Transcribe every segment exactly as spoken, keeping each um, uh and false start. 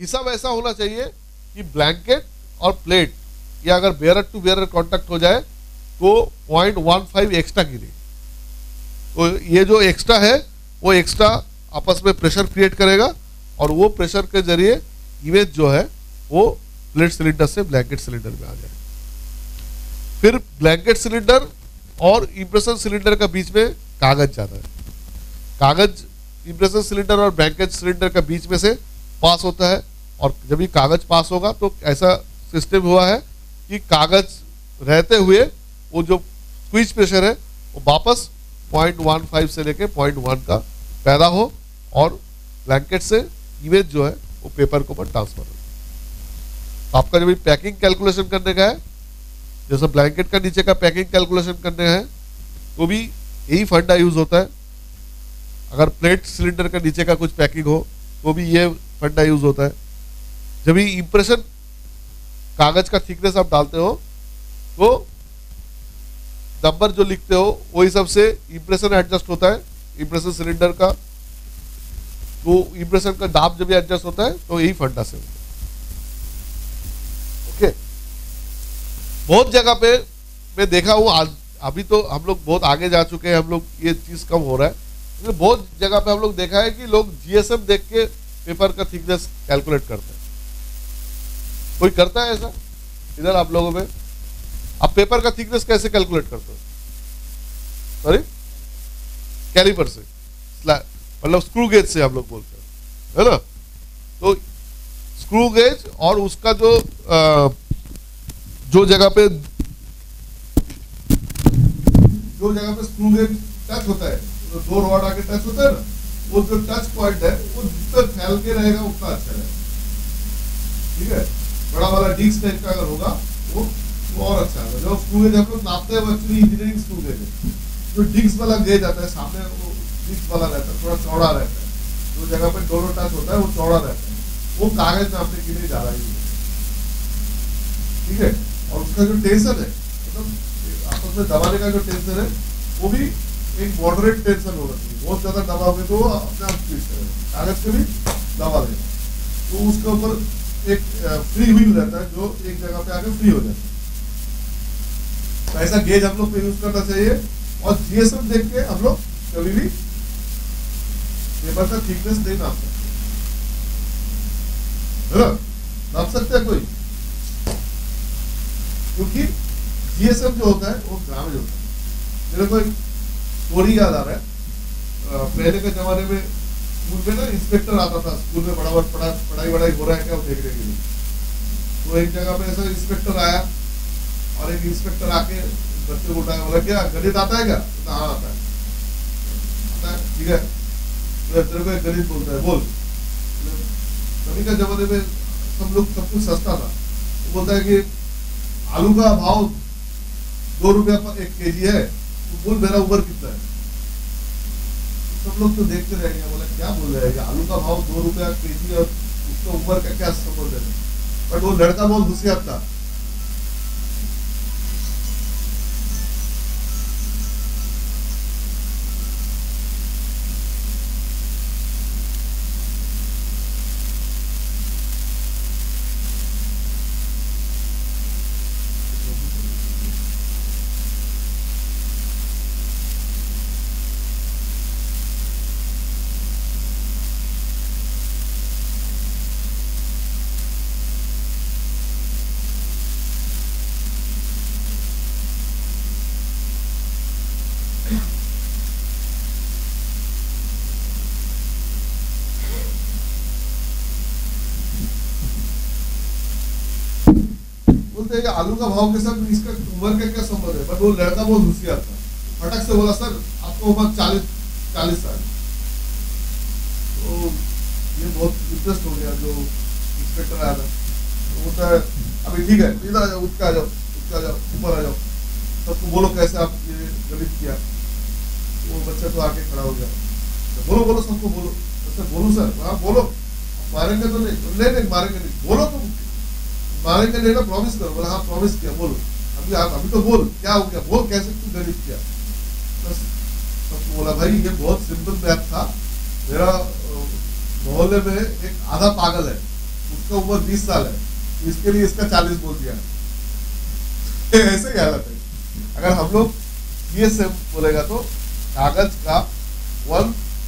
हिसाब ऐसा होना चाहिए कि ब्लैंकेट और प्लेट या अगर बेयरर टू बेयरर कांटेक्ट हो जाए तो पॉइंट वन फाइव एक्स्ट्रा गिरे। तो ये जो एक्स्ट्रा है वो एक्स्ट्रा आपस में प्रेशर क्रिएट करेगा और वो प्रेशर के जरिए इमेज जो है वो प्लेट सिलेंडर से ब्लैंकेट सिलेंडर में आ जाए। फिर ब्लैंकेट सिलेंडर और इंप्रेशन सिलेंडर का बीच में कागज जाता है। कागज इंप्रेशन सिलेंडर और ब्लैंकेट सिलेंडर का बीच में से पास होता है और जब ये कागज पास होगा तो ऐसा सिस्टम हुआ है कि कागज रहते हुए वो जो स्क्वीज प्रेशर है वो वापस पॉइंट वन फाइव से लेके पॉइंट वन का पैदा हो और ब्लैंकेट से इमेज जो है वो पेपर के ऊपर ट्रांसफर हो। तो आपका जब पैकिंग कैलकुलेशन करने का है, जैसे ब्लैंकेट का नीचे का पैकिंग कैलकुलेशन करने है तो भी यही फंडा यूज होता है। अगर प्लेट सिलेंडर का नीचे का कुछ पैकिंग हो तो भी ये फंडा यूज होता है। जब भी इंप्रेशन कागज का थिकनेस आप डालते हो तो नंबर जो लिखते हो वही सबसे इंप्रेशन एडजस्ट होता है इंप्रेशन सिलेंडर का। तो इंप्रेशन का दाब जब भी एडजस्ट होता है तो यही फंडा से होता है। ओके, बहुत जगह पे मैं देखा हूं, आज अभी तो हम लोग बहुत आगे जा चुके हैं, हम लोग ये चीज कम हो रहा है, लेकिन बहुत जगह पे हम लोग देखा है कि लोग जीएसएम देख के पेपर का थिकनेस कैलकुलेट करते हैं। कोई करता है ऐसा इधर आप लोगों में? आप पेपर का थिकनेस कैसे कैलकुलेट करते हो? सॉरी, कैलिपर से, मतलब स्क्रू गेज से हम लोग बोलते हैं, है ना? तो स्क्रू गेज और उसका जो आ, जो जगह पे जो जगह पे स्क्रू गेज टच होता है, तो दो रॉड आके टच होता है ना, वो जो टच पॉइंट है वो जितना फैल के रहेगा उतना अच्छा रहेगा। ठीक है, बड़ा वाला डिस्क टाइप का अगर होगा वो वो और अच्छा है। जो स्क्रू गेज हम लोग नापते हैं वो एक्चुअली इंजीनियरिंग स्क्रू गेज है। जो डिस्क वाला गेज आता है सामने, वो डिस्क वाला रहता है, थोड़ा चौड़ा रहता है, जो जगह पे दोनों टच होता है वो चौड़ा रहता है, वो कागज नापने के लिए जा रहा है। ठीक है, और उसका जो टेंशन है, मतलब आपस में दबाने का जो टेंशन है वो भी एक मॉडरेट टेंशन होना चाहिए। बहुत ज्यादा दबाओगे तो वो अपने आप ट्विस्ट करेगा, कागज को भी दबा देगा। तो उसके ऊपर एक फ्री व्हील रहता है जो एक जगह पे आके फ्री हो जाता है। तो ऐसा गेज हम लोग को यूज करना चाहिए और जीएसएम देख के हम लोग कभी भी पेपर का थिकनेस नहीं नाप सकते, है ना? नाप सकते हैं कोई? क्योंकि जीएसएम जो होता है वो ग्रामेज होता है। मेरे को एक स्टोरी याद आ रहा है, पहले के जमाने में स्कूल में ना इंस्पेक्टर आता था, स्कूल में बड़ा पढ़ा पढ़ाई वढ़ाई हो रहा है क्या वो देखने के लिए। तो एक जगह पे ऐसा इंस्पेक्टर आया और एक इंस्पेक्टर आके बच्चे को उठाया, बोला क्या गणित आता है क्या? तो हाँ आता है। आता है, ठीक है, तो तेरे को एक गणित बोलता है, बोल। कभी का जमाने में सब लोग सब कुछ सस्ता था, तो बोलता है कि आलू का भाव दो रुपया पर एक केजी है, तो बोल मेरा उम्र कितना है? सब लोग तो देखते रहेंगे, बोला क्या बोल रहे हैं, आलू का भाव दो रुपया केजी और उसका उम्र का क्या संबंध है? बट वो लड़का बहुत होशियार था। आलू का भाव के साथ इसका उम्र का क्या संबंध है? बट वो लड़का बहुत होशियार था, फटक से बोला सर आपका उम्र चालीस चालीस साल। तो ये बहुत इंटरेस्ट हो गया जो इंस्पेक्टर आया था। तो बोलता है अभी ठीक है, इधर आ जाओ, उठ के आ जाओ, उठ के आ जाओ, ऊपर आ जाओ, सबको बोलो कैसे आप ये गणित किया। वो बच्चा तो आके खड़ा हो गया, तो बोलो बोलो सबको बोलो। सर बोलू सर? हाँ बोलो। मारेंगे तो नहीं? नहीं नहीं मारेंगे नहीं। बोलो तो मारेंगे नहीं ना, प्रॉमिस करो। बोला हाँ प्रॉमिस किया, बोलो अभी आप अभी तो बोल क्या हो गया, बोल कैसे तू गणित किया। बस सबको बोला भाई ये बहुत सिंपल मैथ था, मेरा मोहल्ले में एक आधा पागल है, उसका उम्र बीस साल है, इसके लिए इसका चालीस बोल दिया ऐसे ही हालत है। अगर हम लोग जीएसएम बोलेगा तो कागज का one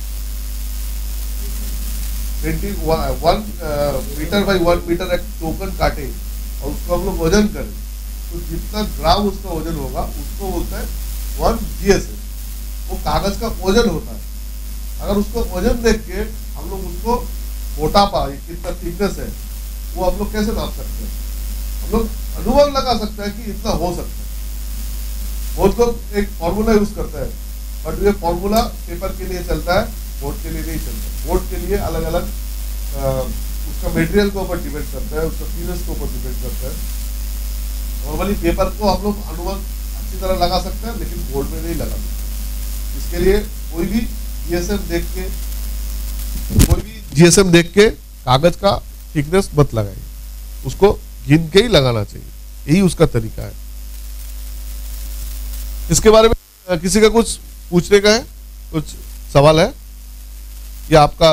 twenty one metre by one metre एक टोकन काटे और उसको हम लोग वजन करें तो जितना ग्राम उसका वजन होगा उसको बोलता है वन जीएसएम। वो कागज का वजन होता है। अगर उसको वजन देख के हम लोग उसको मोटापा कितना थिकनेस है वो हम लोग कैसे नाप सकते हैं? हम लोग अनुमान लगा सकते हैं कि इतना हो सकता है। बहुत लोग एक फॉर्मूला यूज करता है, बट ये फॉर्मूला पेपर के लिए चलता है, बोर्ड के लिए नहीं चलता। बोर्ड के लिए अलग अलग उसका मटेरियल के ऊपर डिपेंड करता है, उसका थिकनेस के ऊपर डिपेंड करता है। नॉर्मली पेपर को हम लोग अनुमान अच्छी तरह लगा सकते हैं, लेकिन बोर्ड में नहीं लगा सकते। इसके लिए कोई भी जीएसएम देख के कोई भी जीएसएम देख के कागज का थिकनेस मत लगाइए, उसको गिन के ही लगाना चाहिए। यही उसका तरीका है। इसके बारे में किसी का कुछ पूछने का है, कुछ सवाल है, या आपका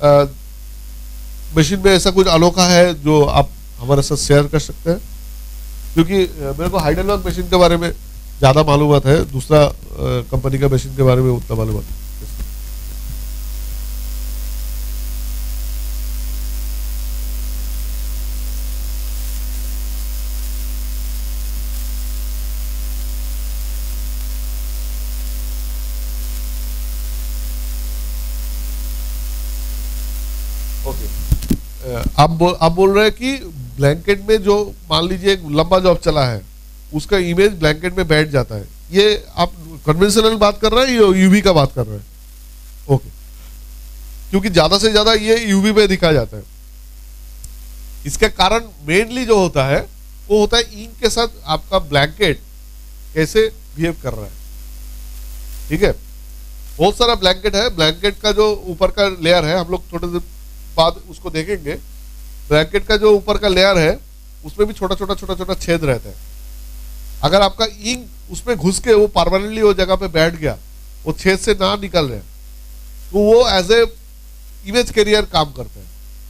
मशीन में ऐसा कुछ अनोखा है जो आप हमारे साथ शेयर कर सकते हैं? क्योंकि मेरे को हाइडेलबर्ग मशीन के बारे में ज्यादा मालूमात है, दूसरा कंपनी का मशीन के बारे में उतना मालूमात है। आप बोल आप बोल रहे हैं कि ब्लैंकेट में जो मान लीजिए एक लंबा जॉब चला है उसका इमेज ब्लैंकेट में बैठ जाता है, ये आप कन्वेंशनल बात कर रहे हैं या यूवी का बात कर रहे हैं? ओके, क्योंकि ज्यादा से ज्यादा ये यूवी में दिखा जाता है। इसका कारण मेनली जो होता है वो होता है इंक के साथ आपका ब्लैंकेट कैसे बिहेव कर रहा है। ठीक है, बहुत सारा ब्लैंकेट है। ब्लैंकेट का जो ऊपर का लेयर है, हम लोग थोड़े देर बाद उसको देखेंगे। ब्लैंकेट का जो ऊपर का लेयर है उसमें भी छोटा छोटा छोटा छोटा छेद रहता है। अगर आपका इंक उसमें घुस के वो परमानेंटली वो जगह पे बैठ गया, वो छेद से ना निकल रहे, तो वो एज ए इमेज कैरियर काम करता है।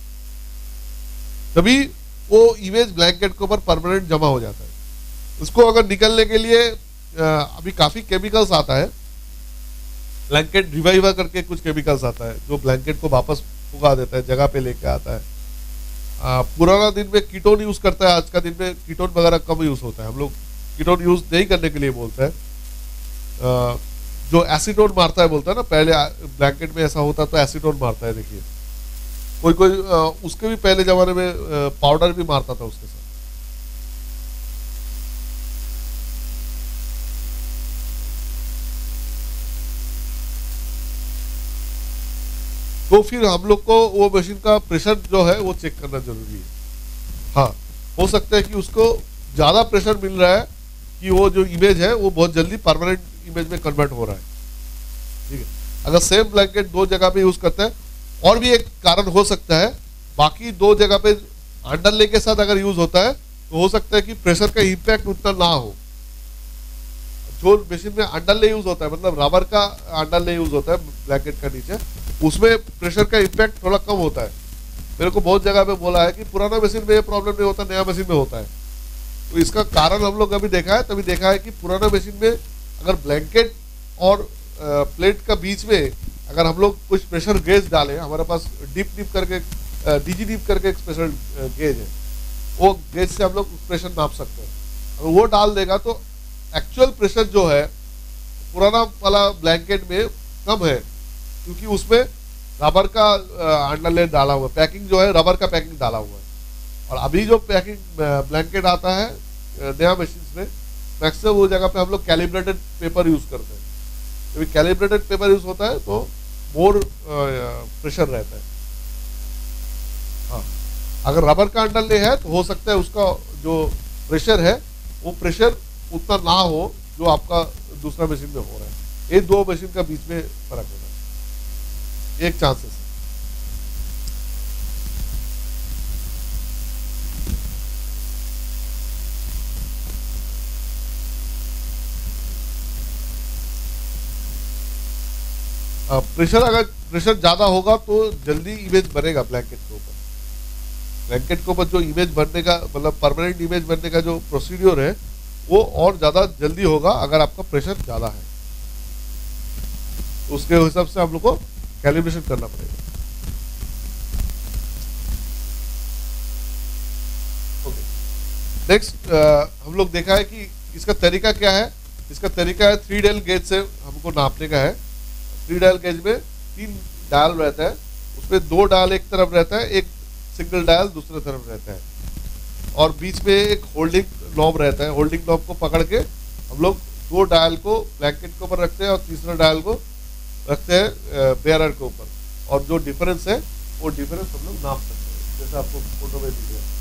तभी वो इमेज ब्लैंकेट के ऊपर परमानेंट जमा हो जाता है। उसको अगर निकलने के लिए अभी काफी केमिकल्स आता है, ब्लैंकेट रिवाइवर करके कुछ केमिकल्स आता है जो ब्लैंकेट को वापस उगा देता है, जगह पे लेके आता है। आ, पुराना दिन में कीटोन यूज करता है, आज का दिन में कीटोन वगैरह कम यूज होता है। हम लोग कीटोन यूज नहीं करने के लिए बोलते हैं। जो एसीटोन मारता है बोलता है ना, पहले ब्लैंकेट में ऐसा होता तो एसीटोन मारता है। देखिए कोई कोई आ, उसके भी पहले जमाने में आ, पाउडर भी मारता था उसके साथ। तो फिर हम लोग को वो मशीन का प्रेशर जो है वो चेक करना जरूरी है। हाँ, हो सकता है कि उसको ज्यादा प्रेशर मिल रहा है कि वो जो इमेज है वो बहुत जल्दी परमानेंट इमेज में कन्वर्ट हो रहा है। ठीक है, अगर सेम ब्लैंकेट दो जगह पे यूज करते हैं, और भी एक कारण हो सकता है, बाकी दो जगह पे अंडरले के साथ अगर यूज होता है तो हो सकता है कि प्रेशर का इम्पैक्ट उतना ना हो। जो मशीन में अंडरले यूज होता है, मतलब रबर का अंडरले यूज होता है ब्लैंकेट का नीचे, उसमें प्रेशर का इम्पैक्ट थोड़ा कम होता है। मेरे को बहुत जगह पे बोला है कि पुराना मशीन में ये प्रॉब्लम नहीं होता, नया मशीन में होता है। तो इसका कारण हम लोग अभी देखा है, तभी देखा है कि पुराना मशीन में अगर ब्लैंकेट और प्लेट का बीच में अगर हम लोग कुछ प्रेशर गेज डालें, हमारे पास डीप डीप करके डीजी डीप करके एक स्पेशल गेज है, वो गेज से हम लोग प्रेशर नाप सकते हैं। अगर वो डाल देगा तो एक्चुअल प्रेशर जो है पुराना वाला ब्लैंकेट में कम है, क्योंकि उसमें रबर का अंडरलेयर डाला हुआ, पैकिंग जो है रबर का पैकिंग डाला हुआ है। और अभी जो पैकिंग ब्लैंकेट आता है नया मशीन में, मैक्सिमम वो जगह पे हम लोग कैलिब्रेटेड पेपर यूज करते हैं। जब कैलिब्रेटेड पेपर यूज होता है तो मोर प्रेशर रहता है। हाँ, अगर रबर का अंडरले है तो हो सकता है उसका जो प्रेशर है वो प्रेशर उतना ना हो जो आपका दूसरा मशीन में हो रहा है। ये दो मशीन का बीच में फर्क होता है, एक चांसेस है। प्रेशर अगर प्रेशर ज्यादा होगा तो जल्दी इमेज बनेगा ब्लैंकेट के ऊपर। ब्लैंकेट के ऊपर जो इमेज बनने का मतलब परमानेंट इमेज बनने का जो प्रोसीड्योर है वो और ज़्यादा जल्दी होगा अगर आपका प्रेशर ज़्यादा है। उसके हिसाब से आप लोग को कैलिब्रेशन करना पड़ेगा। ओके, नेक्स्ट हम लोग देखा है कि इसका तरीका क्या है। इसका तरीका है थ्री डायल गेज से हमको नापने का है। थ्री डायल गेज में तीन डायल रहता है, उसमें दो डायल एक तरफ रहता है, एक सिंगल डायल दूसरे तरफ रहता है, और बीच में एक होल्डिंग नॉब रहता है। होल्डिंग नॉब को पकड़ के हम लोग दो डायल को ब्लैंकेट के ऊपर रखते हैं और तीसरा डायल को रखते हैं बेयरर के ऊपर, और जो डिफरेंस है वो डिफरेंस हम लोग नाप सकते हैं, जैसे आपको फोटो में दिख रहा है।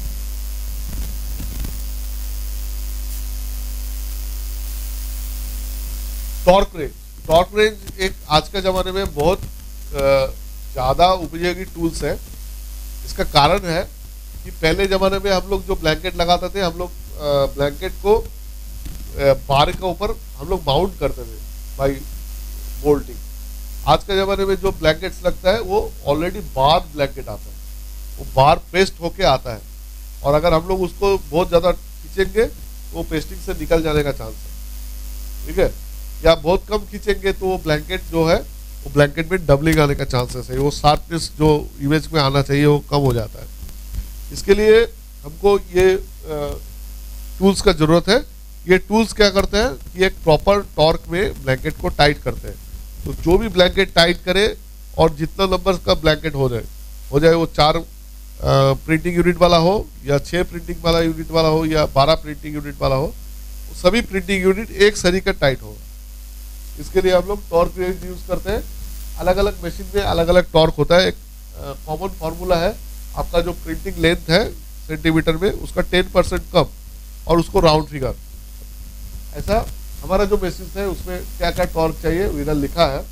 टॉर्क रेंज, टॉर्क रेंज एक आज के ज़माने में बहुत ज़्यादा उपयोगी टूल्स है। इसका कारण है कि पहले ज़माने में हम लोग जो ब्लैंकेट लगाते थे, हम लोग ब्लैंकेट को बार के ऊपर हम लोग माउंट करते थे बाई बोल्टिंग। आज के ज़माने में जो ब्लैंकेट्स लगता है वो ऑलरेडी बार ब्लैंकेट आता है, वो बार पेस्ट होके आता है, और अगर हम लोग उसको बहुत ज़्यादा खींचेंगे वो पेस्टिंग से निकल जाने का चांस है, ठीक है। या बहुत कम खींचेंगे तो वो ब्लैंकेट जो है वो ब्लैंकेट में डबलिंग आने का चांसेस है, वो शार्पनेस जो इमेज में आना चाहिए वो कम हो जाता है। इसके लिए हमको ये टूल्स का ज़रूरत है। ये टूल्स क्या करते हैं कि एक प्रॉपर टॉर्क में ब्लैंकेट को टाइट करते हैं। तो जो भी ब्लैंकेट टाइट करे और जितना नंबर्स का ब्लैंकेट हो जाए हो जाए वो चार प्रिंटिंग यूनिट वाला हो या छः प्रिंटिंग वाला यूनिट वाला हो या बारह प्रिंटिंग यूनिट वाला हो, सभी प्रिंटिंग यूनिट एक सरी का टाइट हो। इसके लिए हम लोग टॉर्क रेंज यूज़ करते हैं। अलग अलग मशीन में अलग अलग टॉर्क होता है। एक कॉमन फार्मूला है, आपका जो प्रिंटिंग लेंथ है सेंटीमीटर में उसका टेन परसेंट कम और उसको राउंड फिगर। ऐसा हमारा जो मशीन है उसमें क्या क्या टॉर्क चाहिए इधर लिखा है,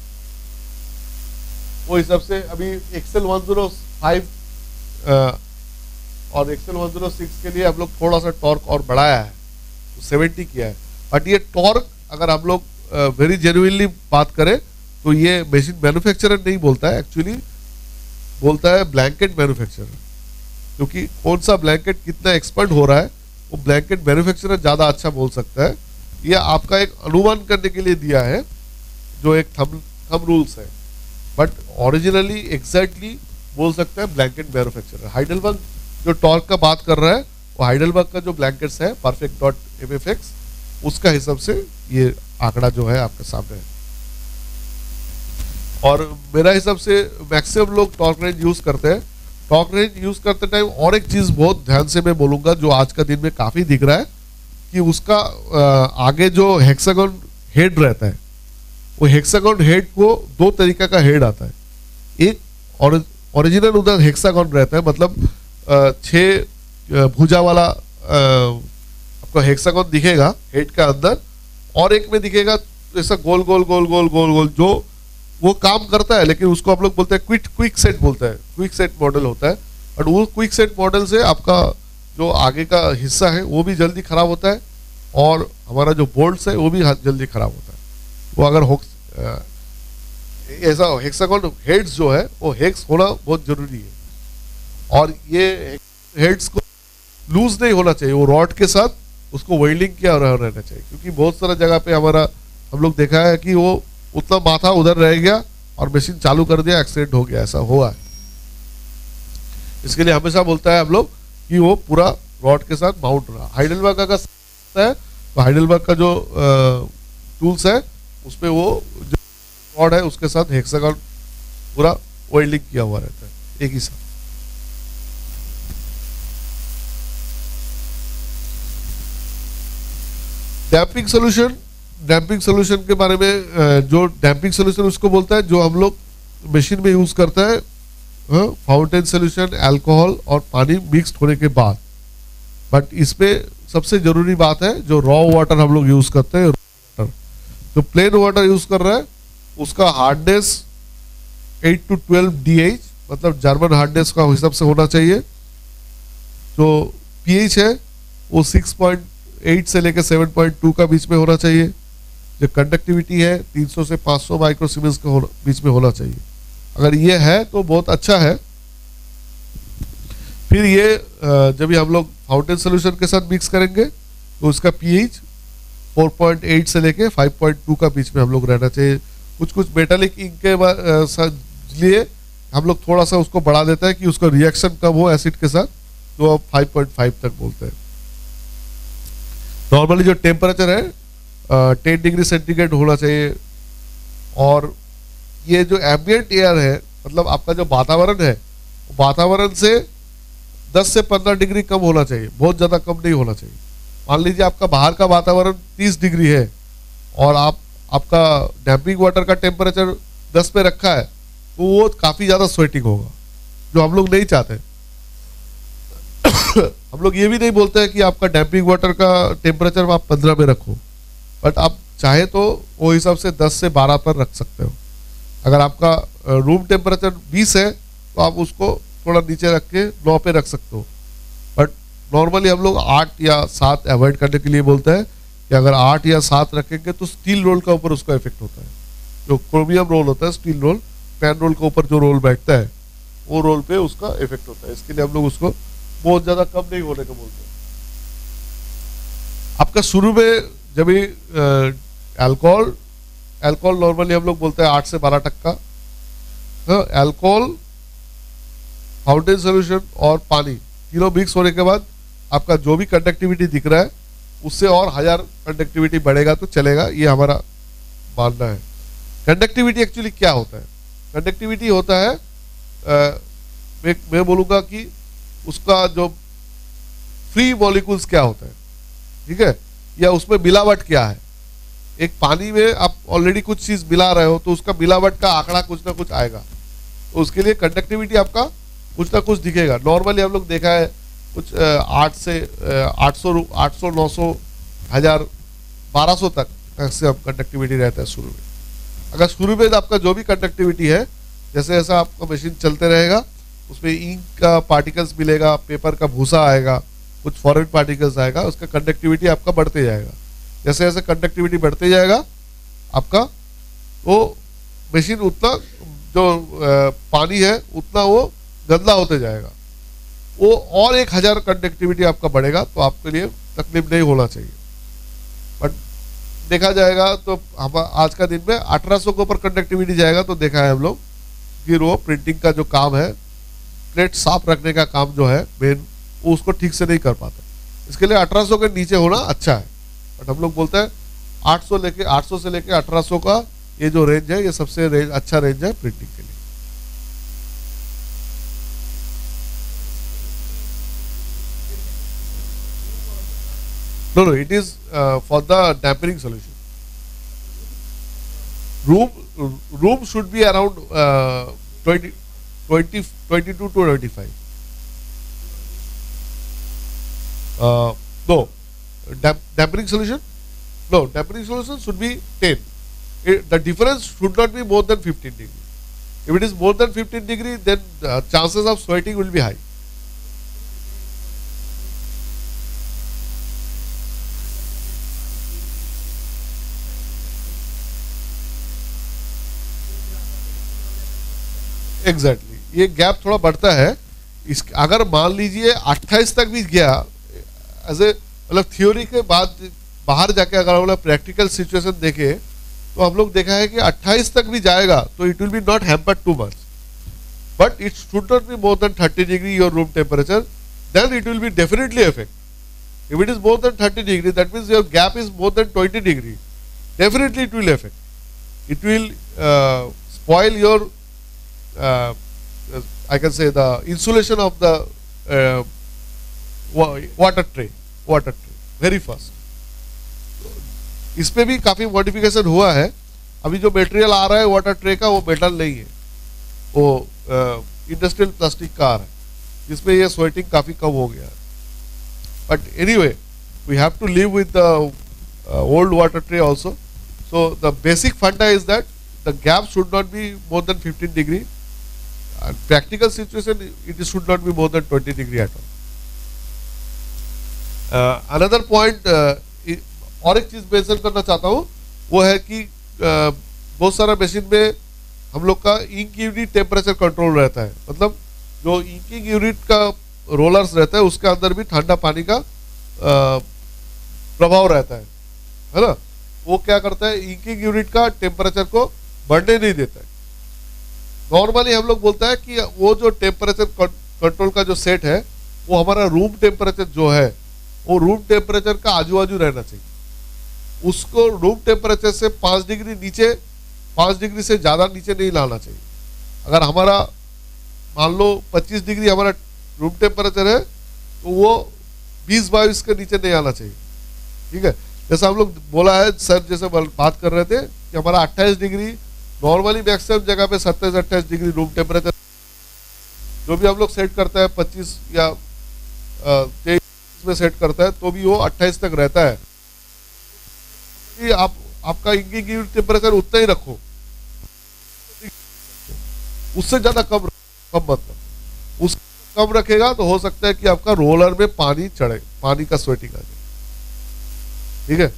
वो हिसाब से अभी एक्सेल वन ज़ीरो फाइव और एक्सेल वन ज़ीरो सिक्स के लिए हम लोग थोड़ा सा टॉर्क और बढ़ाया है, तो सेवेंटी किया है। बट ये टॉर्क अगर हम लोग वेरी जेन्युइनली बात करें तो ये मशीन मैन्युफैक्चरर नहीं बोलता है, एक्चुअली बोलता है ब्लैंकेट मैन्युफैक्चरर, क्योंकि कौन सा ब्लैंकेट कितना एक्सपर्ट हो रहा है वो ब्लैंकेट मैन्युफैक्चरर ज़्यादा अच्छा बोल सकता है। ये आपका एक अनुमान करने के लिए दिया है, जो एक थंब थंब रूल्स है, बट ओरिजिनली एग्जैक्टली बोल सकता है ब्लैंकेट मैन्युफैक्चरर। हाइडेलबर्ग जो टॉर्क का बात कर रहा है वो हाइडेलबर्ग का जो ब्लैंकेट्स है perfect dot M F X, उसका हिसाब से ये आंकड़ा जो है आपके सामने है। और मेरा हिसाब से मैक्सिमम लोग टॉर्क रेंज यूज करते हैं। टॉर्क रेंज यूज करते टाइम और एक चीज बहुत ध्यान से मैं बोलूंगा जो आज का दिन में काफी दिख रहा है कि उसका आगे जो हेक्सागन हेड रहता है, वो हेक्सागन हेड को दो तरीका का हेड आता है। एक ओरिजिनल उधर हेक्सागन रहता है, मतलब छह भुजा वाला आपको हेक्सागन दिखेगा हेड का अंदर, और एक में दिखेगा ऐसा गोल गोल गोल गोल गोल गोल, जो वो काम करता है लेकिन उसको आप लोग बोलते हैं क्विक क्विक सेट बोलते हैं, क्विक सेट मॉडल होता है। और वो क्विक सेट मॉडल से आपका जो आगे का हिस्सा है वो भी जल्दी खराब होता है, और हमारा जो बोल्ट्स है वो भी जल्दी खराब होता है। वो अगर होक्स ऐसा हेक्सागन हेड्स जो है वो हेक्स होना बहुत जरूरी है, और ये हेड्स को लूज नहीं होना चाहिए, वो रॉड के साथ उसको वेल्डिंग किया रहना चाहिए, क्योंकि बहुत सारा जगह पे हमारा हम लोग देखा है कि वो उतना माथा उधर रह गया और मशीन चालू कर दिया, एक्सीडेंट हो गया, ऐसा हुआ है। इसके लिए हमेशा बोलता है हम लोग कि वो पूरा रॉड के साथ माउंट रहा। हाइडेलबर्ग का है तो हाइडेलबर्ग का जो टूल्स है उसपे वो जो रॉड है उसके साथ हेक्सागन पूरा वेल्डिंग किया हुआ रहता है एक ही साथ। डैम्पिंग सोल्यूशन, डैम्पिंग सोल्यूशन के बारे में, जो डैम्पिंग सोल्यूशन उसको बोलता है जो हम लोग मशीन में यूज करता है फाउंटेन सोल्यूशन, अल्कोहल और पानी मिक्स्ड होने के बाद। बट इसमें सबसे जरूरी बात है जो रॉ वाटर हम लोग यूज करते हैं, वाटर जो प्लेन वाटर यूज कर रहा है उसका hardness eight to twelve D H, मतलब जर्मन हार्डनेस का हिसाब से होना चाहिए। जो पीएच है वो सिक्स पॉइंट एट से लेकर सेवन पॉइंट टू का बीच में होना चाहिए। जो कंडक्टिविटी है तीन सौ से पाँच सौ माइक्रो सीमेंस के बीच में होना चाहिए। अगर ये है तो बहुत अच्छा है। फिर ये जब भी हम लोग फाउंटेन सोल्यूशन के साथ मिक्स करेंगे तो उसका पीएच फोर पॉइंट एट से लेके फाइव पॉइंट टू का बीच में हम लोग रहना चाहिए। कुछ कुछ मेटालिक इंक के लिए हम लोग थोड़ा सा उसको बढ़ा देते हैं कि उसका रिएक्शन कम हो एसिड के साथ, तो आप फाइव पॉइंट फाइव तक बोलते हैं। नॉर्मली जो टेम्परेचर है टेन डिग्री सेंटीग्रेड होना चाहिए। और ये जो एम्बिएंट एयर है, मतलब आपका जो वातावरण है, वातावरण से दस से पंद्रह डिग्री कम होना चाहिए, बहुत ज़्यादा कम नहीं होना चाहिए। मान लीजिए आपका बाहर का वातावरण तीस डिग्री है और आप आपका डैम्पिंग वाटर का टेम्परेचर दस पे रखा है, तो वो काफ़ी ज़्यादा स्वेटिंग होगा, जो हम लोग नहीं चाहते। हम लोग ये भी नहीं बोलते हैं कि आपका डैम्पिंग वाटर का टेम्परेचर आप पंद्रह में रखो, बट आप चाहे तो वो हिसाब से दस से बारह पर रख सकते हो। अगर आपका रूम टेम्परेचर बीस है तो आप उसको थोड़ा नीचे रख के नौ पे रख सकते हो। बट नॉर्मली हम लोग आठ या सात अवॉइड करने के लिए बोलते हैं कि अगर आठ या सात रखेंगे तो स्टील रोल का ऊपर उसका इफेक्ट होता है। जो क्रोमियम रोल होता है, स्टील रोल, पैन रोल के ऊपर जो रोल बैठता है, वो रोल पे उसका इफेक्ट होता है। इसके लिए हम लोग उसको बहुत ज्यादा कम नहीं होने का बोलते हैं। आपका शुरू में जब भी अल्कोहल अल्कोहल नॉर्मली हम लोग बोलते हैं आठ से बारह टक्का, अल्कोहल, फाउंटेन सोल्यूशन और पानी तीनों मिक्स होने के बाद आपका जो भी कंडक्टिविटी दिख रहा है उससे और हजार कंडक्टिविटी बढ़ेगा तो चलेगा, ये हमारा मानना है। कंडक्टिविटी एक्चुअली क्या होता है? कंडक्टिविटी होता है आ, मैं, मैं बोलूँगा कि उसका जो फ्री मॉलिक्यूल्स क्या होता है, ठीक है, या उसमें मिलावट क्या है। एक पानी में आप ऑलरेडी कुछ चीज मिला रहे हो तो उसका मिलावट का आंकड़ा कुछ ना कुछ आएगा, तो उसके लिए कंडक्टिविटी आपका कुछ ना कुछ दिखेगा। नॉर्मली हम लोग देखा है कुछ आठ से आठ सौ आठ सौ नौ सौ हजार बारह सौ तक मैक्सिमम कंडक्टिविटी रहता है शुरू में। अगर शुरू में आपका जो भी कंडक्टिविटी है, जैसे जैसा आपका मशीन चलते रहेगा उसमें इंक का पार्टिकल्स मिलेगा, पेपर का भूसा आएगा, कुछ फॉरेन पार्टिकल्स आएगा, उसका कंडक्टिविटी आपका बढ़ते जाएगा। जैसे जैसे कंडक्टिविटी बढ़ते जाएगा आपका वो मशीन उतना जो आ, पानी है उतना वो गंदा होते जाएगा, वो और एक हजार कंडक्टिविटी आपका बढ़ेगा, तो आपके लिए तकलीफ नहीं होना चाहिए। बट देखा जाएगा तो हम आज का दिन में अठारह सौ के ऊपर कंडक्टिविटी जाएगा तो देखा है हम लोग कि वो प्रिंटिंग का जो काम है, प्लेट साफ रखने का काम जो है मेन, वो उसको ठीक से नहीं कर पाता। इसके लिए अठारह सौ के नीचे होना अच्छा है। बट हम लोग बोलते हैं आठ सौ लेके आठ सौ से लेके अठारह सौ का ये जो रेंज है, ये सबसे रेंज अच्छा रेंज है प्रिंटिंग के लिए। No no it is for the dampening solution. Room room should be around twenty twenty twenty two to twenty five. No Damp, dampening solution? No, dampening solution should be ten. It, the difference should not be more than fifteen degree. If it is more than fifteen degree, then the chances of sweating will be high. Exactly. ये gap थोड़ा बढ़ता है। इस अगर मान लीजिए अट्ठाईस तक भी गया, एज ए मतलब थ्योरी के बाद बाहर जाके अगर हम लोग प्रैक्टिकल सिचुएशन देखे तो हम लोग देखा है कि अट्ठाईस तक भी जाएगा तो it will be not hampered too much, but it should not be more than thirty degree your room temperature, then it will be definitely effect. If it is more than thirty degree, that means your gap is more than twenty degree, definitely it will effect. It will spoil your I can say the insulation of the water tray water tray very fast. इस पे भी काफी modification हुआ है। अभी जो material आ रहा है वाटर ट्रे का, वो मेटल नहीं है, वो इंडस्ट्रियल प्लास्टिक का आ रहा है, जिसमें ये स्वेटिंग काफी कम हो गया है। But anyway we have to live with the old water tray also. So the basic funda is that the gap should not be more than fifteen degree, practical situation it should not be more than twenty degree at all. Another point और एक चीज mention करना चाहता हूँ, वो है कि uh, बहुत सारा मशीन में हम लोग का इंक यूनिट टेम्परेचर कंट्रोल रहता है। मतलब जो इंकिंग यूनिट का रोलर्स रहता है उसके अंदर भी ठंडा पानी का आ, प्रभाव रहता है है ना। वो क्या करता है, इंकिंग यूनिट का टेम्परेचर को बढ़ने नहीं देता है। नॉर्मली हम लोग बोलते हैं कि वो जो टेम्परेचर कंट्रोल का जो सेट है वो हमारा रूम टेम्परेचर जो है वो रूम टेम्परेचर का आजू बाजू रहना चाहिए। उसको रूम टेम्परेचर से पाँच डिग्री नीचे, पाँच डिग्री से ज़्यादा नीचे नहीं लाना चाहिए। अगर हमारा मान लो पच्चीस डिग्री हमारा रूम टेम्परेचर है तो वो बीस बाईस के नीचे नहीं आना चाहिए। ठीक है, जैसा हम लोग बोला है सर, जैसे बात कर रहे थे कि हमारा अट्ठाईस डिग्री नॉर्मली मैक्सिमम जगह पे सत्ताईस अट्ठाईस डिग्री रूम टेम्परेचर जो भी हम लोग सेट करता है पच्चीस या तेईस में सेट करता है तो भी वो अट्ठाईस तक रहता है। कि आप आपका इंकिंग यूनिट टेम्परेचर उतना ही रखो, उससे ज्यादा कम कम मत रखो। उस कम रखेगा तो हो सकता है कि आपका रोलर में पानी चढ़े, पानी का स्वेटिंग आ जाए। ठीक है,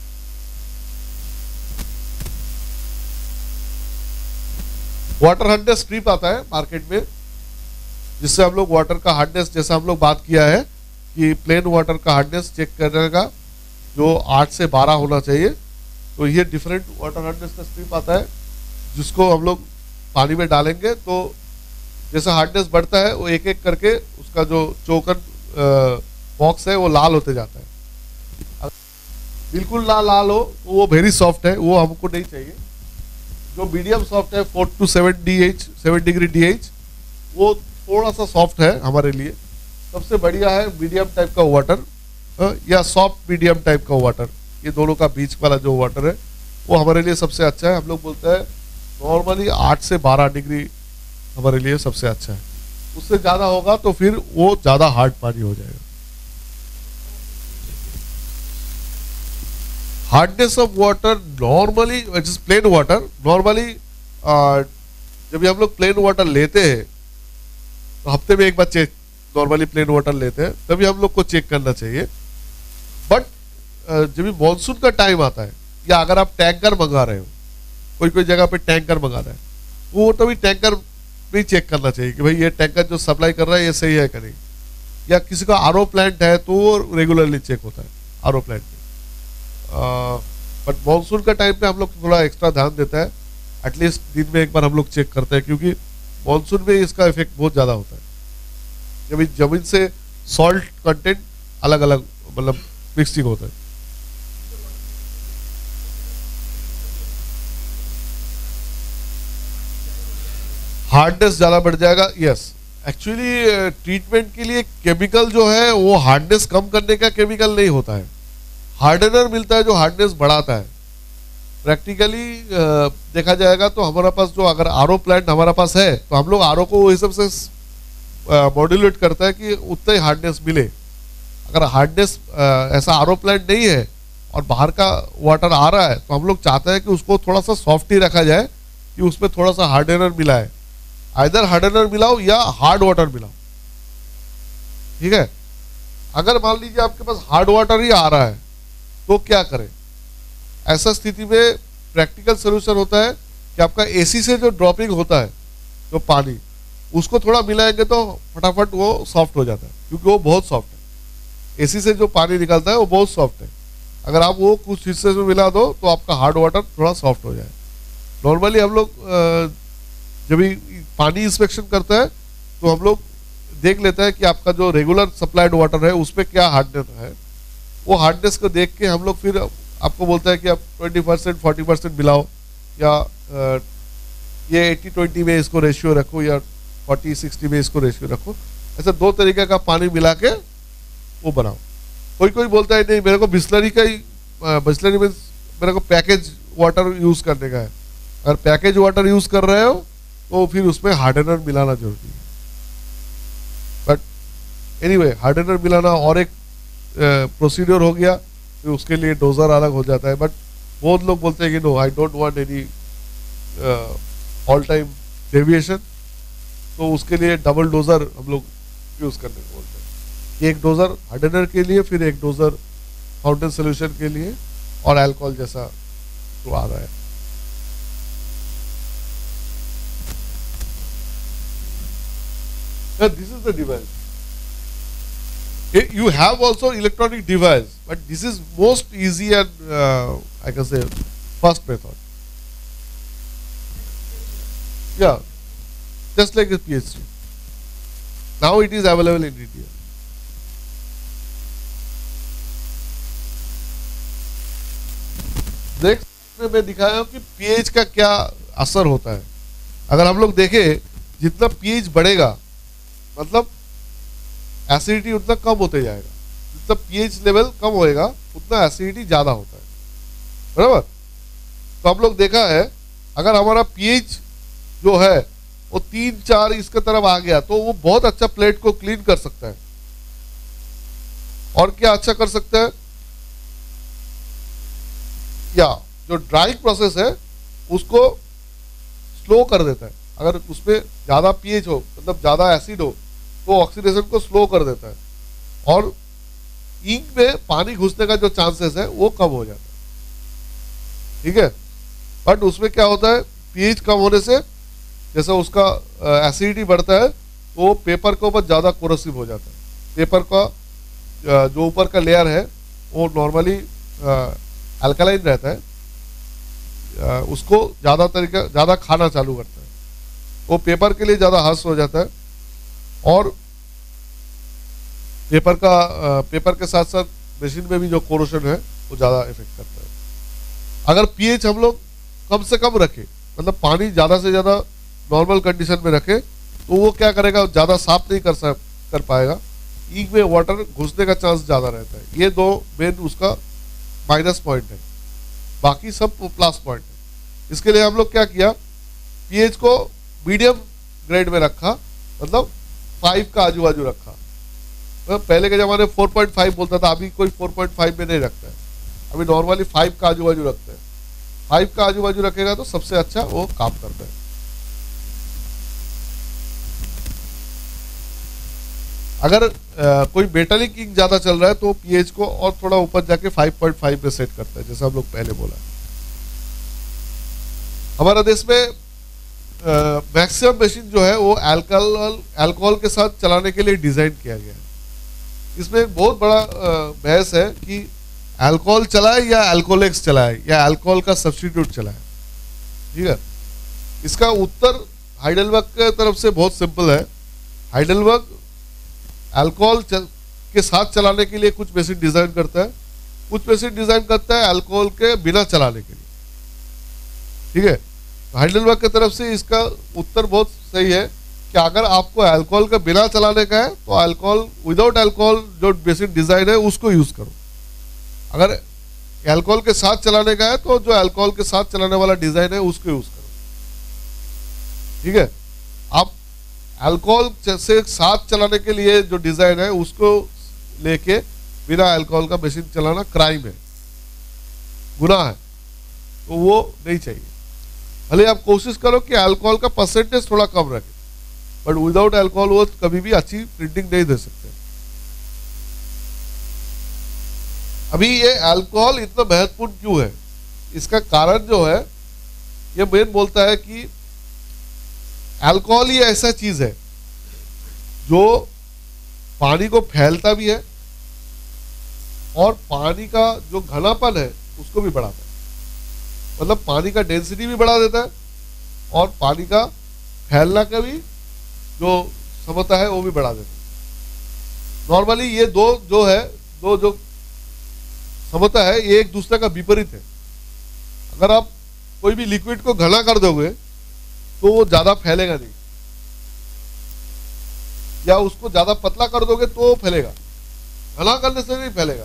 वाटर हार्डनेस स्ट्रिप आता है मार्केट में, जिससे हम लोग वाटर का हार्डनेस, जैसा हम लोग बात किया है कि प्लेन वाटर का हार्डनेस चेक करने का जो आठ से बारह होना चाहिए, तो ये डिफरेंट वाटर हार्डनेस का स्ट्रिप आता है जिसको हम लोग पानी में डालेंगे तो जैसा हार्डनेस बढ़ता है वो एक एक करके उसका जो चोकन बॉक्स है वो लाल होते जाता है। बिल्कुल लाल लाल हो तो वो वेरी सॉफ्ट है, वो हमको नहीं चाहिए। जो मीडियम सॉफ्ट है four two seven D H seven degree D H वो थोड़ा सा सॉफ्ट है हमारे लिए। सबसे बढ़िया है मीडियम टाइप का वाटर या सॉफ्ट मीडियम टाइप का वाटर, ये दोनों का बीच वाला जो वाटर है वो हमारे लिए सबसे अच्छा है। हम लोग बोलते हैं नॉर्मली आठ से बारह डिग्री हमारे लिए सबसे अच्छा है। उससे ज़्यादा होगा तो फिर वो ज़्यादा हार्ड पानी हो जाएगा। Hardness of water normally plain water, normally जब भी हम लोग प्लेन वाटर लेते हैं तो हफ्ते में एक बार चेक, नॉर्मली प्लेन वाटर लेते हैं तभी हम लोग को चेक करना चाहिए। बट जब भी मानसून का टाइम आता है या अगर आप टैंकर मंगा रहे हो, कोई कोई जगह पे टैंकर मंगा रहा है तो वो तभी टैंकर भी चेक करना चाहिए कि भाई ये टैंकर जो सप्लाई कर रहा है ये सही है कि नहीं। या किसी का आर ओ प्लांट है तो वो रेगुलरली चेक होता है आर ओ प्लांट में। बट मानसून का टाइम पे हम लोग थोड़ा एक्स्ट्रा ध्यान देता है, एटलीस्ट दिन में एक बार हम लोग चेक करते हैं क्योंकि मानसून में इसका इफेक्ट बहुत ज़्यादा होता है। जब जमीन से सॉल्ट कंटेंट अलग अलग मतलब मिक्सिंग होता है। हार्डनेस ज़्यादा बढ़ जाएगा, यस। एक्चुअली ट्रीटमेंट के लिए केमिकल जो है वो हार्डनेस कम करने का केमिकल नहीं होता है, हार्डनर मिलता है जो हार्डनेस बढ़ाता है। प्रैक्टिकली देखा जाएगा तो हमारे पास जो अगर आर ओ प्लांट हमारा पास है तो हम लोग आर ओ को इस सबसे मॉड्यूलेट करता है कि उतना ही हार्डनेस मिले। अगर हार्डनेस ऐसा आर ओ प्लांट नहीं है और बाहर का वाटर आ रहा है तो हम लोग चाहते हैं कि उसको थोड़ा सा सॉफ्ट ही रखा जाए कि उसमें थोड़ा सा हार्डनर मिला है, आइदर हार्डनर मिलाओ या हार्ड वाटर मिलाओ। ठीक है, अगर मान लीजिए आपके पास हार्ड वाटर ही आ रहा है तो क्या करें? ऐसा स्थिति में प्रैक्टिकल सोल्यूशन होता है कि आपका एसी से जो ड्रॉपिंग होता है जो पानी, उसको थोड़ा मिलाएंगे तो फटाफट वो सॉफ्ट हो जाता है क्योंकि वो बहुत सॉफ्ट है। एसी से जो पानी निकलता है वो बहुत सॉफ्ट है, अगर आप वो कुछ हिस्से में मिला दो तो आपका हार्ड वाटर थोड़ा सॉफ्ट हो जाए। नॉर्मली हम लोग जब भी पानी इंस्पेक्शन करता है तो हम लोग देख लेते हैं कि आपका जो रेगुलर सप्लाइड वाटर है उसमें क्या हार्डनेस है। वो हार्डनेस को देख के हम लोग फिर आपको बोलता है कि आप ट्वेंटी परसेंट फोर्टी परसेंट मिलाओ या आ, ये एटी ट्वेंटी में इसको रेशियो रखो या फोर्टी सिक्सटी में इसको रेशियो रखो। ऐसा दो तरीके का पानी मिला के वो बनाओ। कोई कोई बोलता है नहीं मेरे को बिस्लरी का ही, बिस्लरी में मेरे को पैकेज वाटर यूज़ करने का है। अगर पैकेज वाटर यूज़ कर रहे हो तो फिर उसमें हार्डनर मिलाना जरूरी है। बट एनीवे हार्डनर मिलाना और एक प्रोसीड्योर हो गया, फिर उसके लिए डोजर अलग हो जाता है। बट बहुत लोग बोलते हैं कि no I don't want any all time deviation, तो उसके लिए डबल डोजर हम लोग यूज करने को बोलते हैं। एक डोजर हार्डनर के लिए, फिर एक डोजर फाउंटेन सोल्यूशन के लिए और अल्कोहल जैसा तो आ रहा है। This is the device. You have also electronic device, but this is most easy and uh, I can say first method. Yeah, just like a P H D. Now it is available in India. Next में मैं दिखाया कि pH का क्या असर होता है। अगर हम लोग देखें जितना पीएच बढ़ेगा मतलब एसिडिटी उतना कम होते जाएगा, जितना पीएच लेवल कम होएगा उतना एसिडिटी ज्यादा होता है, बराबर। तो हम लोग देखा है अगर हमारा पीएच जो है वो तीन चार इसके तरफ आ गया तो वो बहुत अच्छा प्लेट को क्लीन कर सकता है। और क्या अच्छा कर सकता है, या जो ड्राइंग प्रोसेस है उसको स्लो कर देता है। अगर उसमें ज्यादा पीएच हो मतलब ज्यादा एसिड हो तो ऑक्सीडेशन को स्लो कर देता है और इंक में पानी घुसने का जो चांसेस है वो कम हो जाता है, ठीक है। बट उसमें क्या होता है, पीएच कम होने से जैसा उसका एसिडिटी बढ़ता है तो वो पेपर के ऊपर ज्यादा कोरोसिव हो जाता है। पेपर का जो ऊपर का लेयर है वो नॉर्मली अल्कलाइन रहता है, उसको ज्यादा तरीका ज्यादा खाना चालू करता है, वो पेपर के लिए ज्यादा हार्श हो जाता है और पेपर का पेपर के साथ साथ मशीन में भी जो कोरोशन है वो ज्यादा इफेक्ट करता है। अगर पीएच हम लोग कम से कम रखें मतलब पानी ज्यादा से ज्यादा नॉर्मल कंडीशन में रखें तो वो क्या करेगा, ज्यादा साफ नहीं कर कर पाएगा, इंक में वाटर घुसने का चांस ज्यादा रहता है। ये दो मेन उसका माइनस पॉइंट है, बाकी सब प्लस पॉइंट है। इसके लिए हम लोग क्या किया, पीएच को मीडियम ग्रेड में रखा मतलब फाइव का आजू बाजू रखा। तो पहले के जमाने फोर पॉइंट फाइव बोलता था, अभी कोई फोर पॉइंट फाइव में नहीं रखता है, अभी नॉर्मली फाइव का आजू बाजू रखते हैं। फाइव का आजू बाजू रखेगा तो सबसे अच्छा वो काम करता है। अगर आ, कोई मेटालिक इंक ज्यादा चल रहा है तो पीएच को और थोड़ा ऊपर जाके फाइव पॉइंट फाइव में सेट करता है, जैसा हम लोग पहले बोला। हमारा देश में मैक्सिमम मशीन जो है वो अल्कोहल अल्कोहल के साथ चलाने के लिए डिजाइन किया गया है। इसमें एक बहुत बड़ा बहस है कि अल्कोहल चलाए या अल्कोहलिक्स चलाए या अल्कोहल का सब्स्टिट्यूट चलाए, ठीक है। इसका उत्तर हाइडेलबर्ग के तरफ से बहुत सिंपल है। हाइडेलबर्ग अल्कोहल के साथ चलाने के लिए कुछ मशीन डिजाइन करता है, कुछ मशीन डिजाइन करता है अल्कोहल के बिना चलाने के लिए, ठीक है। हाइडेलबर्ग की तरफ से इसका उत्तर बहुत सही है कि अगर आपको अल्कोहल का बिना चलाने का है तो अल्कोहल विदाउट अल्कोहल जो बेसिक डिजाइन है उसको यूज करो। अगर अल्कोहल के साथ चलाने का है तो जो अल्कोहल के साथ चलाने वाला डिजाइन है उसको यूज करो, ठीक है। आप अल्कोहल से साथ चलाने के लिए जो डिजाइन है उसको लेके बिना अल्कोहल का मशीन चलाना क्राइम है, गुनाह है, तो वो नहीं चाहिए। भले आप कोशिश करो कि अल्कोहल का परसेंटेज थोड़ा कम रखें, बट विदाउट अल्कोहल वो कभी भी अच्छी प्रिंटिंग नहीं दे सकते। अभी ये अल्कोहल इतना महत्वपूर्ण क्यों है, इसका कारण जो है ये मेन बोलता है कि अल्कोहल ही ऐसा चीज है जो पानी को फैलता भी है और पानी का जो घनापन है उसको भी बढ़ाता है, मतलब पानी का डेंसिटी भी बढ़ा देता है और पानी का फैलना का भी जो क्षमता है वो भी बढ़ा देता है। नॉर्मली ये दो जो है दो जो क्षमता है ये एक दूसरे का विपरीत है। अगर आप कोई भी लिक्विड को घना कर दोगे तो वो ज्यादा फैलेगा नहीं, या उसको ज्यादा पतला कर दोगे तो वो फैलेगा, घना करने से नहीं फैलेगा,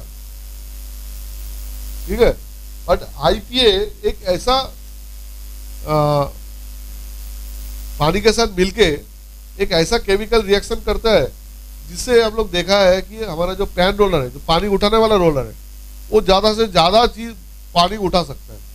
ठीक है। बट आईपीए एक ऐसा आ, पानी के साथ मिलके एक ऐसा केमिकल रिएक्शन करता है जिससे हम लोग देखा है कि हमारा जो पैन रोलर है, जो पानी उठाने वाला रोलर है, वो ज्यादा से ज्यादा चीज पानी उठा सकता है।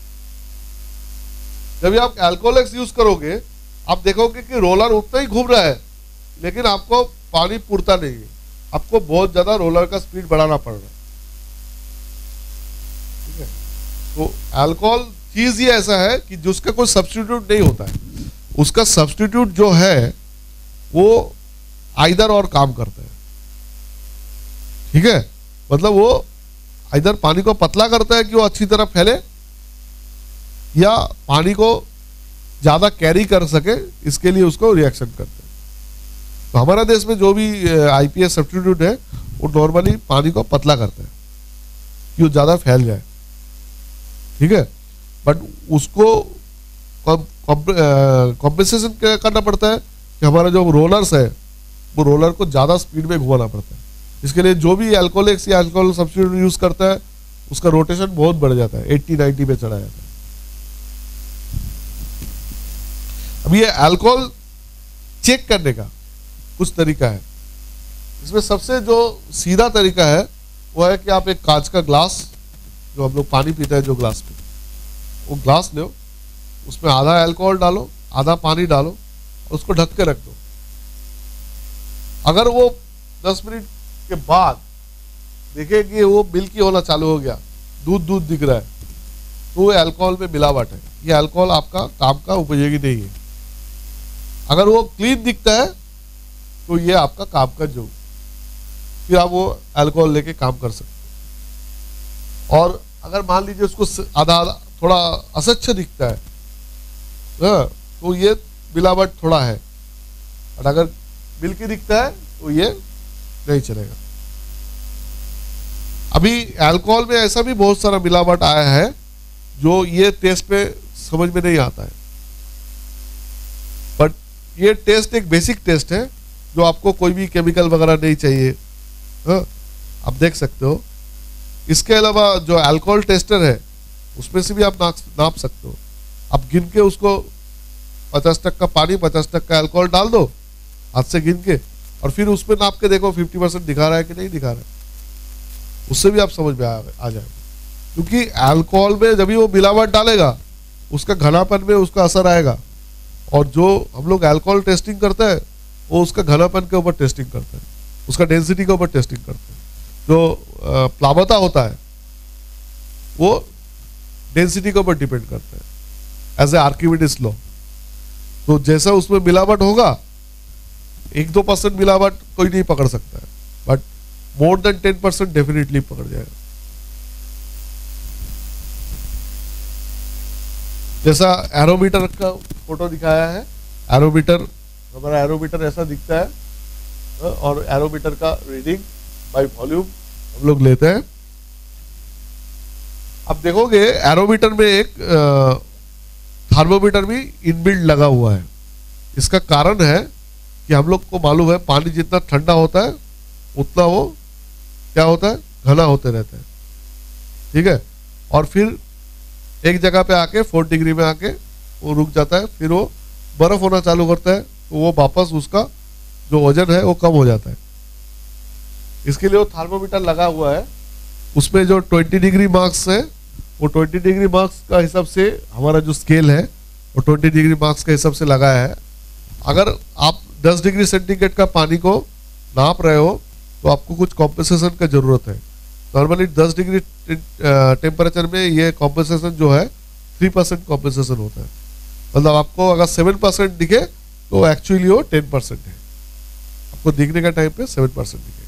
जब आप अल्कोहलिक्स यूज करोगे आप देखोगे कि रोलर उतना ही घूम रहा है लेकिन आपको पानी पुरता नहीं है, आपको बहुत ज्यादा रोलर का स्पीड बढ़ाना पड़ रहा है, ठीक है। तो अल्कोहल चीज ही ऐसा है कि जिसका कोई सब्स्टिट्यूट नहीं होता है, उसका सब्स्टिट्यूट जो है वो आइदर और काम करता है, ठीक है, मतलब वो इधर पानी को पतला करता है कि वो अच्छी तरह फैले, या पानी को ज्यादा कैरी कर सके, इसके लिए उसको रिएक्शन करते हैं। तो हमारा देश में जो भी आईपीएस सब्स्टिट्यूट है वो नॉर्मली पानी को पतला करते हैं कि वो ज्यादा फैल जाए, ठीक है। बट उसको कॉम्पेंसेशन करना पड़ता है कि हमारा जो रोलर्स है वो रोलर को ज्यादा स्पीड में घुमाना पड़ता है। इसके लिए जो भी अल्कोहलिक्स या अल्कोहल सब्स्टिट्यूट यूज करता है उसका रोटेशन बहुत बढ़ जाता है, अस्सी नब्बे पे चढ़ा जाता है। अब ये अल्कोहल चेक करने का कुछ तरीका है। इसमें सबसे जो सीधा तरीका है वो है कि आप एक कांच का ग्लास, जो हम लोग पानी पीते हैं जो ग्लास में, वो ग्लास लो, उसमें आधा अल्कोहल डालो, आधा पानी डालो और उसको ढक के रख दो। अगर वो दस मिनट के बाद देखे कि वो मिल्की होना चालू हो गया, दूध दूध दिख रहा है, तो वो अल्कोहल में मिलावट है, ये अल्कोहल आपका काम का उपयोगी नहीं है। अगर वो क्लीन दिखता है तो ये आपका काम का जो, फिर आप वो अल्कोहल लेके काम कर सकते हो। और अगर मान लीजिए उसको आधा आधा थोड़ा असच्छ दिखता है, तो ये मिलावट थोड़ा है, और अगर मिल्की दिखता है तो ये नहीं चलेगा। अभी अल्कोहल में ऐसा भी बहुत सारा मिलावट आया है जो ये टेस्ट में समझ में नहीं आता है, बट ये टेस्ट एक बेसिक टेस्ट है जो आपको कोई भी केमिकल वगैरह नहीं चाहिए। हाँ, आप देख सकते हो। इसके अलावा जो अल्कोहल टेस्टर है उसमें से भी आप नाप सकते हो। आप गिन के उसको पचास टक्का पानी पचास टक्का अल्कोहल डाल दो हाथ से गिन के, और फिर उसमें नाप के देखो पचास परसेंट दिखा रहा है कि नहीं दिखा रहा है, उससे भी आप समझ में आ, आ जाएगा। क्योंकि अल्कोहल में जब भी वो मिलावट डालेगा उसका घनापन में उसका असर आएगा, और जो हम लोग अल्कोहल टेस्टिंग करते हैं वो उसका घनापन के ऊपर टेस्टिंग करते हैं, उसका डेंसिटी के ऊपर टेस्टिंग करते हैं। जो प्लावता होता है वो डेंसिटी के ऊपर डिपेंड करता है एज ए आर्किमिडीज लॉ। तो जैसा उसमें मिलावट होगा, एक दो परसेंट मिलावट कोई नहीं पकड़ सकता है, but more than ten percent definitely पकड़ जाएगा। जैसा एरोमीटर का फोटो दिखाया है, एरोमीटर हमारा एरोमीटर ऐसा दिखता है, और एरोमीटर का रीडिंग बाय वॉल्यूम हम लोग लेते हैं। अब देखोगे एरोमीटर में एक थर्मोमीटर भी इनबिल्ट लगा हुआ है। इसका कारण है कि हम लोग को मालूम है पानी जितना ठंडा होता है उतना वो क्या होता है, घना होते रहता है, ठीक है। और फिर एक जगह पे आके फोर डिग्री में आके वो रुक जाता है, फिर वो बर्फ होना चालू करता है, तो वो वापस उसका जो वजन है वो कम हो जाता है। इसके लिए वो थर्मोमीटर लगा हुआ है, उसमें जो ट्वेंटी डिग्री मार्क्स है वो ट्वेंटी डिग्री मार्क्स का हिसाब से हमारा जो स्केल है वो ट्वेंटी डिग्री मार्क्स के हिसाब से लगाया है। अगर आप दस डिग्री सेंटीग्रेड का पानी को नाप रहे हो तो आपको कुछ कॉम्पेंसेशन का जरूरत है। नॉर्मली दस डिग्री टेम्परेचर में ये कॉम्पेंसेशन जो है थ्री परसेंट कॉम्पेंसेशन होता है, मतलब आपको अगर सेवन परसेंट दिखे तो एक्चुअली वो टेन परसेंट है, आपको दिखने का टाइम पे सेवन परसेंट दिखे।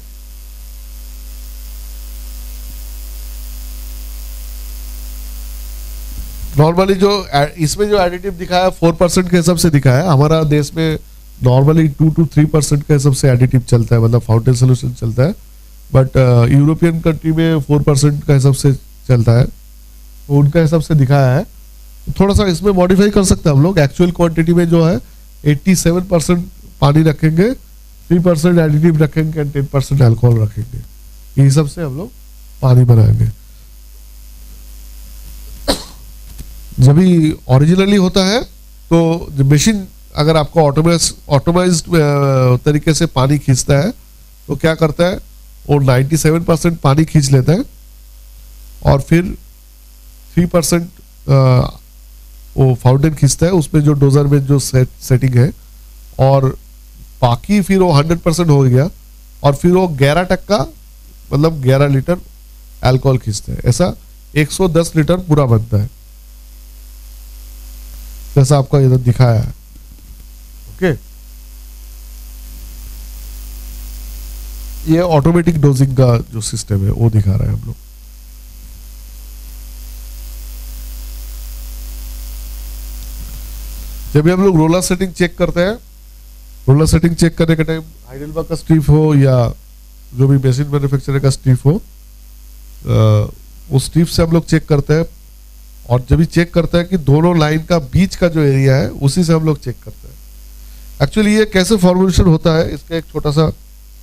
नॉर्मली जो इसमें जो एडिटिव दिखाया फोर परसेंट के हिसाब से दिखाया है, हमारा देश में normally two two three percent के हिसाब से एडिटिव चलता है, मतलब फाउंटेन सोल्यूशन चलता है, बट यूरोपियन कंट्री में फोर परसेंट का हिसाब से चलता है, तो उनका हिसाब से दिखाया है। तो थोड़ा सा इसमें मॉडिफाई कर सकते हैं हम लोग। एक्चुअल क्वांटिटी में जो है सत्तासी परसेंट पानी रखेंगे, थ्री परसेंट एडिटिव रखेंगे एंड टेन परसेंट अल्कोहल रखेंगे, ये हिसाब से हम लोग पानी बनाएंगे। जब भी ओरिजिनली होता है तो मशीन अगर आपको ऑटोमाइज ऑटोमाइज्ड तरीके से पानी खींचता है तो क्या करता है, वो सत्तानवे परसेंट पानी खींच लेता है और फिर थ्री परसेंट वो फाउंटेन खींचता है, उसमें जो डोजर में जो सेट सेटिंग है, और बाकी फिर वो हंड्रेड परसेंट हो गया, और फिर वो ग्यारह टक्का मतलब ग्यारह लीटर अल्कोहल खींचता है। ऐसा एक सौ दस लीटर पूरा बनता है, जैसा आपको इधर दिखाया है। ओके, ये ऑटोमेटिक डोजिंग का जो सिस्टम है वो दिखा रहा है हम लोग। जब भी हम लोग रोलर सेटिंग चेक करते हैं, रोलर सेटिंग चेक करने के टाइम हाइडेलबर्ग का स्ट्रिप हो या जो भी मशीन मैन्युफैक्चरर का स्ट्रिप हो, वो स्ट्रिप से हम लोग चेक करते हैं। और जब भी चेक करते हैं कि दोनों लाइन का बीच का जो एरिया है उसी से हम लोग चेक करते हैं। एक्चुअली ये कैसे फॉर्मुलेशन होता है, इसका एक छोटा सा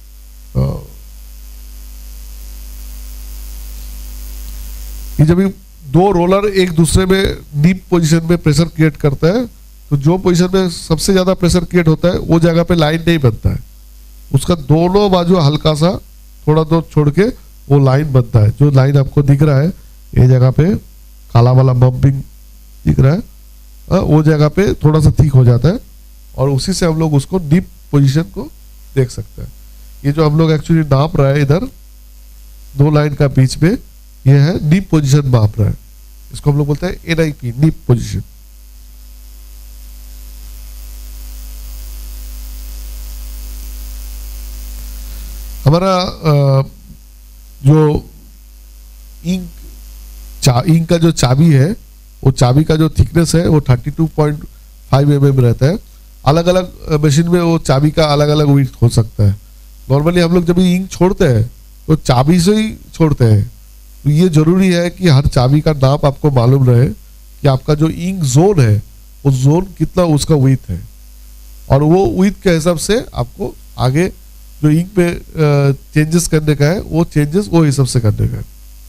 ये जब भी दो रोलर एक दूसरे में डीप पोजीशन में प्रेशर क्रिएट करता है, तो जो पोजीशन में सबसे ज्यादा प्रेशर क्रिएट होता है वो जगह पे लाइन नहीं बनता है, उसका दोनों बाजू हल्का सा थोड़ा दो छोड़ के वो लाइन बनता है। जो लाइन आपको दिख रहा है ये जगह पे काला वाला बम्पिंग दिख रहा है, आ, वो जगह पे थोड़ा सा थिक हो जाता है और उसी से हम लोग उसको डीप पोजीशन को देख सकते हैं। ये जो हम लोग एक्चुअली नाप रहा है इधर दो लाइन का बीच में, ये है डीप पोजीशन माप रहा है, इसको हम लोग बोलते हैं N I P, deep position. हमारा जो इंक चा, इंक का जो चाबी है, वो चाबी का जो थिकनेस है वो thirty two point five M M रहता है। अलग अलग मशीन में वो चाबी का अलग अलग वेट हो सकता है। नॉर्मली हम लोग जब इंक छोड़ते हैं तो चाबी से ही छोड़ते हैं, तो ये जरूरी है कि हर चाबी का नाप आपको मालूम रहे कि आपका जो इंक जोन है वो जोन कितना उसका विड्थ है, और वो विड्थ के हिसाब से आपको आगे जो इंक में चेंजेस करने का है वो चेंजेस वो हिसाब से करने का है।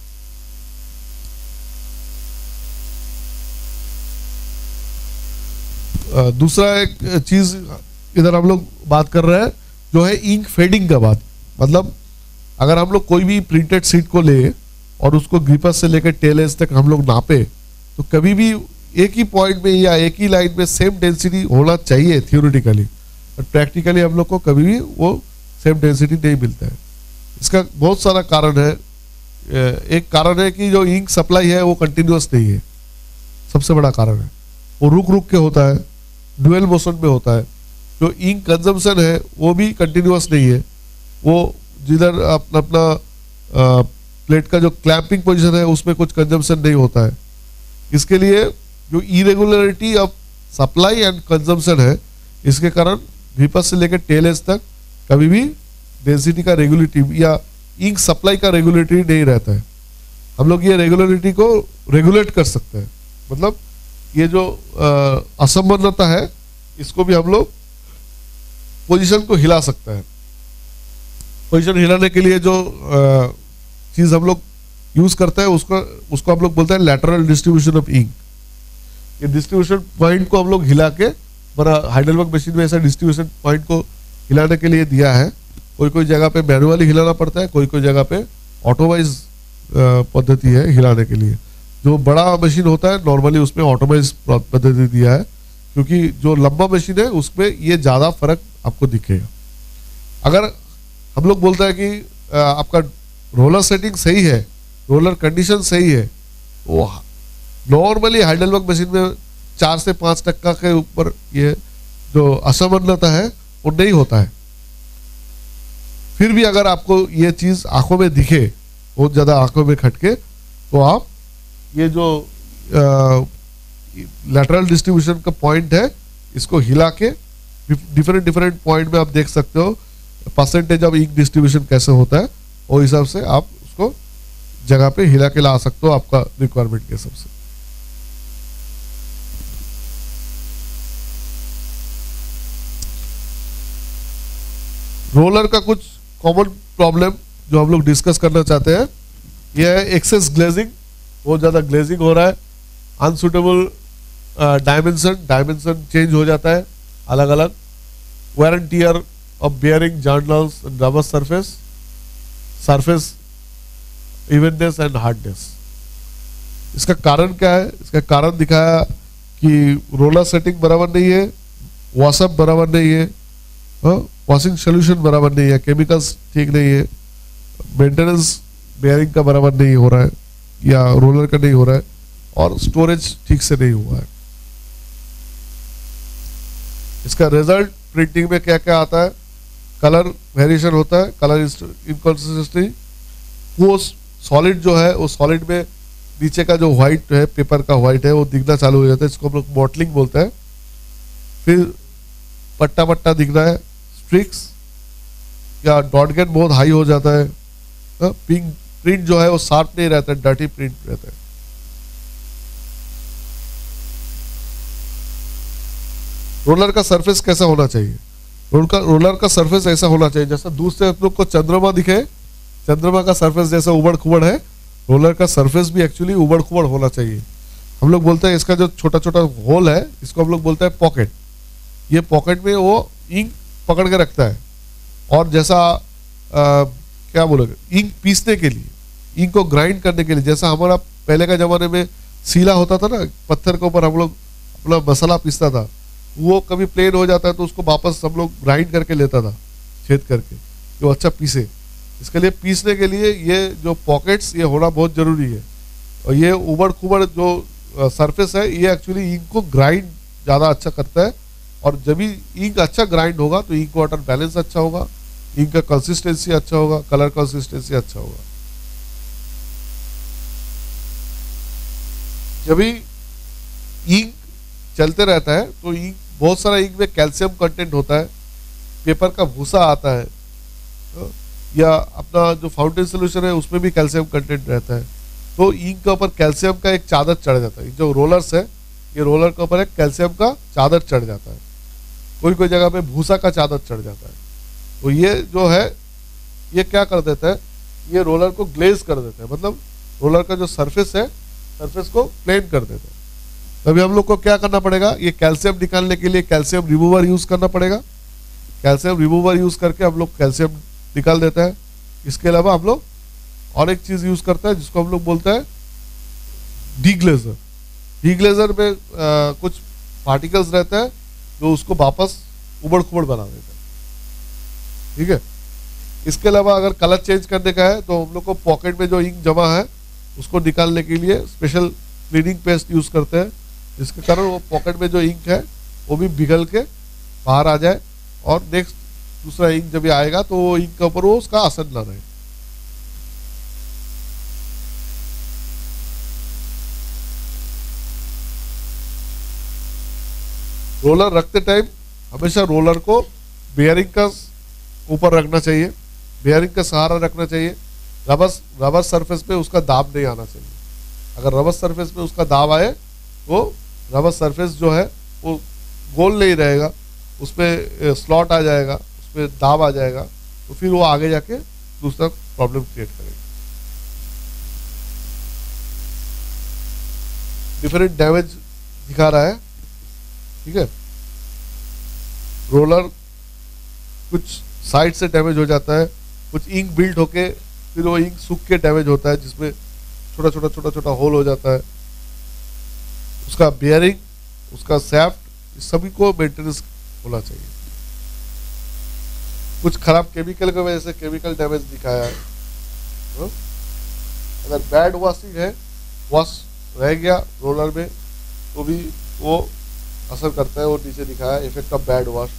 Uh, दूसरा एक चीज इधर हम लोग बात कर रहे हैं जो है इंक फेडिंग का बात। मतलब अगर हम लोग कोई भी प्रिंटेड सीट को ले और उसको ग्रिपर्स से लेकर टेल एज तक हम लोग नापे, तो कभी भी एक ही पॉइंट में या एक ही लाइन में सेम डेंसिटी होना चाहिए थियोरेटिकली, बट प्रैक्टिकली हम लोग को कभी भी वो सेम डेंसिटी नहीं मिलता है। इसका बहुत सारा कारण है। एक कारण है कि जो इंक सप्लाई है वो कंटिन्यूअस नहीं है, सबसे बड़ा कारण है। वो रुक रुक के होता है, ड्यूअल मोशन में होता है। जो इंक कंजम्पशन है वो भी कंटिन्यूअस नहीं है, वो जिधर अपना अपना प्लेट का जो क्लैंपिंग पोजीशन है उसमें कुछ कंजम्पशन नहीं होता है। इसके लिए जो irregularity of supply and consumption है, इसके कारण ग्रिपर से लेकर टेल एज तक कभी भी डेंसिटी का रेगुलेटिव या इंक सप्लाई का रेगुलेटरी नहीं रहता है। हम लोग ये रेगुलरिटी को रेगुलेट कर सकते हैं। मतलब ये जो असमानता है इसको भी हम लोग पोजीशन को हिला सकते हैं। पोजीशन हिलाने के लिए जो चीज हम लोग यूज करते हैं उसको उसको हम लोग बोलते हैं लैटरल डिस्ट्रीब्यूशन ऑफ इंक। ये डिस्ट्रीब्यूशन पॉइंट को हम लोग हिला के, हमारा हाइडेलबर्ग मशीन में ऐसा डिस्ट्रीब्यूशन पॉइंट को हिलाने के लिए दिया है। कोई कोई जगह पे मैनुअली हिलाना पड़ता है, कोई कोई जगह पे ऑटोमाइज पद्धति है हिलाने के लिए। जो बड़ा मशीन होता है नॉर्मली उसमें ऑटोमाइज पद्धति दिया है, क्योंकि जो लंबा मशीन है उसमें ये ज़्यादा फर्क आपको दिखेगा। अगर हम लोग बोलते हैं कि आपका रोलर सेटिंग सही है, रोलर कंडीशन सही है, वो नॉर्मली हाइडेलबर्ग मशीन में चार से पाँच टक्का के ऊपर ये जो असमानता है वो नहीं होता है। फिर भी अगर आपको ये चीज़ आंखों में दिखे, बहुत ज़्यादा आंखों में खटके, तो आप ये जो लैटरल डिस्ट्रीब्यूशन का पॉइंट है इसको हिला के डिफरेंट डिफरेंट पॉइंट में आप देख सकते हो परसेंटेज ऑफ इंक डिस्ट्रीब्यूशन कैसे होता है, और हिसाब से आप उसको जगह पे हिला के ला सकते हो आपका रिक्वायरमेंट के हिसाब से। रोलर का कुछ कॉमन प्रॉब्लम जो हम लोग डिस्कस करना चाहते हैं, यह है एक्सेस ग्लेजिंग। बहुत ज़्यादा ग्लेजिंग हो रहा है, अनसुटेबल डायमेंशन डायमेंशन चेंज हो जाता है अलग अलग, wear and tear of bearing, journals, rubber surface, surface evenness and hardness. इसका कारण क्या है? इसका कारण दिखाया कि रोलर सेटिंग बराबर नहीं है, वॉशअप बराबर नहीं है, वॉशिंग सोल्यूशन बराबर नहीं है, केमिकल्स ठीक नहीं है, मेंटेनेंस बेयरिंग का बराबर नहीं हो रहा है या रोलर का नहीं हो रहा है, और स्टोरेज ठीक से नहीं हुआ है। इसका रिजल्ट प्रिंटिंग में क्या क्या आता है? कलर वेरिएशन होता है, कलर इनकंसिस्टेंसी। वो सॉलिड जो है वो सॉलिड में नीचे का जो व्हाइट है, पेपर का व्हाइट है, वो दिखना चालू हो जाता है, इसको हम लोग मॉटलिंग बोलते हैं। फिर पट्टा पट्टा दिखना है, स्ट्रिक्स या डॉट गेट बहुत हाई हो जाता है, पिंक प्रिंट जो है वो शार्प नहीं रहता है, डर्टी प्रिंट रहता है। रोलर का सरफेस कैसा होना चाहिए? रोलर का रोलर का सरफेस ऐसा होना चाहिए जैसा दूर से आप लोग को चंद्रमा दिखे, चंद्रमा का सरफेस जैसा उबड़ खुबड़ है, रोलर का सरफेस भी एक्चुअली उबड़ खुबड़ होना चाहिए। हम लोग बोलते हैं इसका जो छोटा छोटा होल है, इसको हम लोग बोलते हैं पॉकेट। ये पॉकेट में वो इंक पकड़ के रखता है, और जैसा आ, क्या बोलोगे, इंक पीसने के लिए, इंक को ग्राइंड करने के लिए, जैसा हमारा पहले का जमाने में सीला होता था ना, पत्थर के ऊपर हम लोग अपना मसाला पीसता था, वो कभी प्लेन हो जाता है तो उसको वापस हम लोग ग्राइंड करके लेता था, छेद करके, जो अच्छा पीसे। इसके लिए पीसने के लिए ये जो पॉकेट्स ये होना बहुत जरूरी है। और ये उबड़ खुबड़ जो सरफेस है ये एक्चुअली इंक को ग्राइंड ज़्यादा अच्छा करता है, और जब भी इंक अच्छा ग्राइंड होगा तो इंक वाटर बैलेंस अच्छा होगा, इंक का कंसिस्टेंसी अच्छा होगा, कलर कंसिस्टेंसी अच्छा होगा। जब भी इंक चलते रहता है तो इंक, बहुत सारा इंक में कैल्शियम कंटेंट होता है, पेपर का भूसा आता है, या अपना जो फाउंटेन सोल्यूशन है उसमें भी कैल्शियम कंटेंट रहता है, तो इंक के ऊपर कैल्शियम का एक चादर चढ़ जाता है। जो रोलर्स है, ये रोलर के ऊपर एक कैल्शियम का चादर चढ़ जाता है, कोई कोई जगह पे भूसा का चादर चढ़ जाता है। तो ये जो है ये क्या कर देता है, ये रोलर को ग्लेज कर देता है, मतलब रोलर का जो सरफेस है, सरफेस को प्लेन कर देता है। तभी हम लोग को क्या करना पड़ेगा, ये कैल्शियम निकालने के लिए कैल्शियम रिमूवर यूज करना पड़ेगा। कैल्शियम रिमूवर यूज करके हम लोग कैल्शियम निकाल देता है। इसके अलावा हम लोग और एक चीज यूज करते हैं जिसको हम लोग बोलते हैं डीग्लेजर। डीग्लेजर में आ, कुछ पार्टिकल्स रहते हैं जो उसको वापस उबड़ खुबड़ बना देता है, ठीक है। इसके अलावा अगर कलर चेंज करने का है तो हम लोग को पॉकेट में जो इंक जमा है उसको निकालने के लिए स्पेशल क्लीनिंग पेस्ट यूज करते हैं, जिसके कारण वो पॉकेट में जो इंक है वो भी पिघल के बाहर आ जाए, और नेक्स्ट दूसरा इंक जब आएगा तो वो इंक के ऊपर वो उसका असर ना रहे। रोलर रखते टाइम हमेशा रोलर को बेयरिंग का ऊपर रखना चाहिए, बेयरिंग का सहारा रखना चाहिए। रबर रबर सरफेस पे उसका दाब नहीं आना चाहिए। अगर रबर सरफेस पे उसका दाब आए तो रबर सरफेस जो है वो गोल नहीं रहेगा, उसमें स्लॉट आ जाएगा, उसमें दाब आ जाएगा, तो फिर वो आगे जाके दूसरा प्रॉब्लम क्रिएट करेगा। डिफरेंट डैमेज दिखा रहा है, ठीक है। रोलर कुछ साइड से डैमेज हो जाता है, कुछ इंक बिल्ड होके फिर वो इंक सूख के डैमेज होता है, जिसमें छोटा छोटा छोटा छोटा होल हो जाता है। उसका बेयरिंग, उसका सैफ्ट, सभी को मेंटेनेंस होना चाहिए। कुछ खराब केमिकल की वजह से केमिकल डैमेज दिखाया है। हा? अगर बैड वॉशिंग है, वॉश रह गया रोलर में तो भी वो असर करता है, वो नीचे दिखाया है effect of bad wash.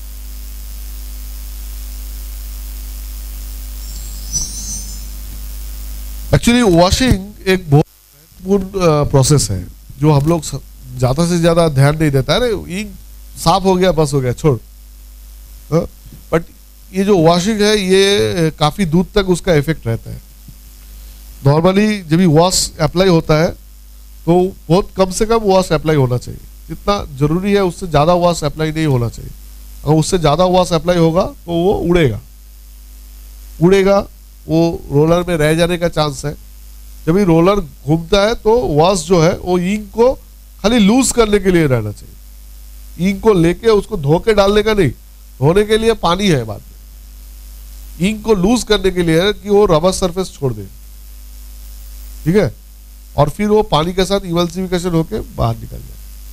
Actually washing एक बहुत महत्वपूर्ण प्रोसेस है जो हम लोग ज्यादा से ज्यादा ध्यान नहीं देता है। अरे इंक साफ हो गया बस हो गया छोड़, बट ये जो वॉशिंग है ये काफी दूर तक उसका इफेक्ट रहता है। नॉर्मली जब भी वॉश अप्लाई होता है तो बहुत कम से कम वॉश अप्लाई होना चाहिए, जितना जरूरी है उससे ज्यादा वॉश अप्लाई नहीं होना चाहिए। अगर उससे ज्यादा वॉश अप्लाई होगा तो वो उड़ेगा उड़ेगा वो रोलर में रह जाने का चांस है। जब भी रोलर घूमता है तो वॉश जो है वो इंक को खाली लूज करने के लिए रहना चाहिए, इंक को लेके उसको धो के डालने का नहीं। धोने के लिए पानी है बाद में, इंक को लूज करने के लिए है कि वो रबर सरफेस छोड़ दे, ठीक है, और फिर वो पानी के साथ इवल्सिफिकेशन होके बाहर निकल जाए।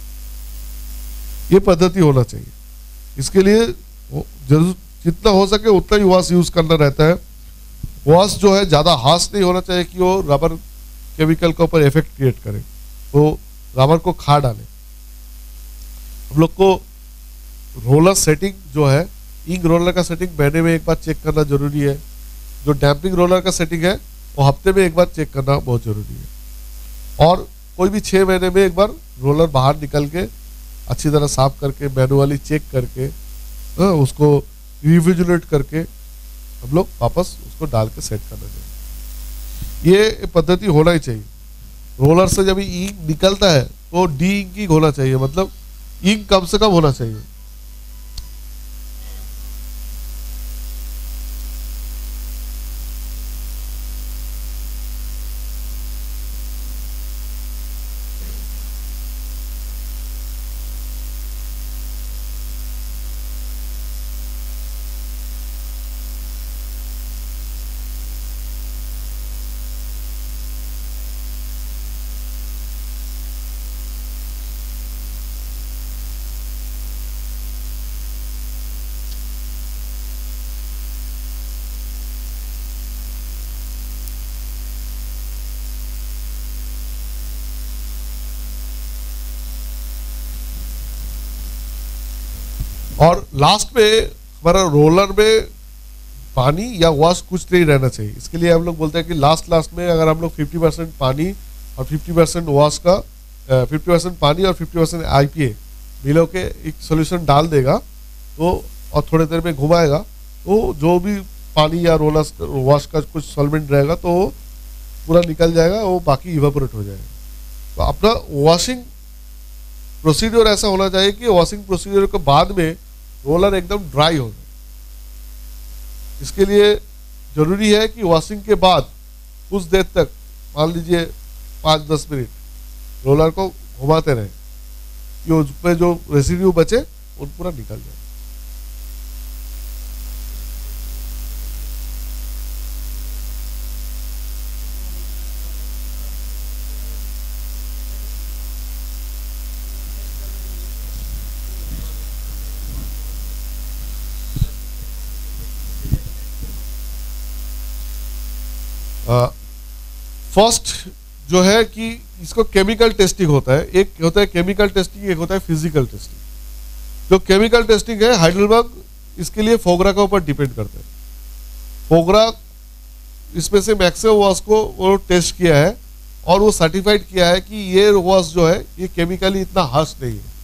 ये पद्धति होना चाहिए। इसके लिए जरूर जितना हो सके उतना ही वॉश यूज करना रहता है। वॉश जो है ज्यादा हार्श नहीं होना चाहिए कि वो रबर केमिकल के ऊपर इफेक्ट क्रिएट करे, तो रबर को खा डाले। हम लोग को रोलर सेटिंग जो है इंक रोलर का सेटिंग महीने में एक बार चेक करना जरूरी है। जो डैम्पिंग रोलर का सेटिंग है वो हफ्ते में एक बार चेक करना बहुत जरूरी है। और कोई भी छः महीने में एक बार रोलर बाहर निकल के अच्छी तरह साफ करके मैनुअली चेक करके आ, उसको रिविजुलेट करके हम लोग वापस उसको डाल के सेट करना चाहिए। ये पद्धति होना ही चाहिए। रोलर से जब इंक निकलता है तो डी इंकिंग होना चाहिए, मतलब इंक कम से कम होना चाहिए। और लास्ट में हमारा रोलर में पानी या वॉश कुछ नहीं रहना चाहिए। इसके लिए हम लोग बोलते हैं कि लास्ट लास्ट में अगर हम लोग फिफ्टी परसेंट पानी और फिफ्टी परसेंट वॉश का फिफ्टी परसेंट पानी और fifty percent I P A मिलो के एक सोल्यूशन डाल देगा तो और थोड़ी देर में घुमाएगा तो जो भी पानी या रोलर वॉश का कुछ सॉल्वेंट रहेगा तो वो पूरा निकल जाएगा, वो बाकी इवेपोरेट हो जाएगा। तो अपना वॉशिंग प्रोसीड्योर ऐसा होना चाहिए कि वॉशिंग प्रोसीड्योर के बाद में रोलर एकदम ड्राई हो जाए। इसके लिए जरूरी है कि वॉशिंग के बाद कुछ देर तक, मान लीजिए पाँच दस मिनट रोलर को घुमाते रहे कि उसमें जो रेसिड्यू बचे वो पूरा निकल जाए। फर्स्ट uh, जो है कि इसको केमिकल टेस्टिंग होता है। एक होता है केमिकल टेस्टिंग, एक होता है फिजिकल टेस्टिंग। जो केमिकल टेस्टिंग है हाइडेलबर्ग इसके लिए फोगरा के ऊपर डिपेंड करता है। फोगरा इसमें से मैक्सिमम वॉश को वो टेस्ट किया है और वो सर्टिफाइड किया है कि ये वॉश जो है ये केमिकली इतना हार्श नहीं है।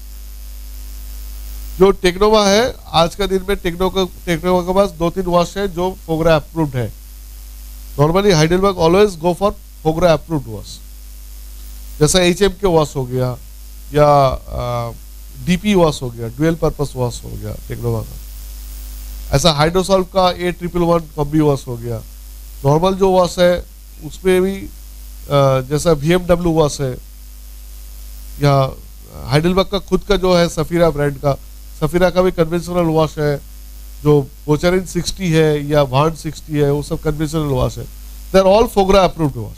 जो टेक्नोवा है आज का दिन में टेक्नोवा टेक्नोवा के पास दो तीन वॉश है जो फोगरा अप्रूव्ड है। Normally Heidelberg always go for Fogra approved wash, जैसा एच एम के वॉश हो गया या डीपी वॉश हो गया, डुअल पर्पस वॉश हो गया टेक्नोवा का। ऐसा हाइड्रोसॉल्व का A triple one combi wash हो गया। नॉर्मल जो वॉश है उसमें भी आ, जैसा वी एम डब्ल्यू वॉश है या हाइडेलबर्ग का खुद का जो है सफीरा ब्रांड का, सफीरा का भी कन्वेंशनल वॉश है। जो बोचरिन सिक्सटी है या वान सिक्सटी है वो सब कन्वेंशनल वॉश है। They are all Fogra approved wash.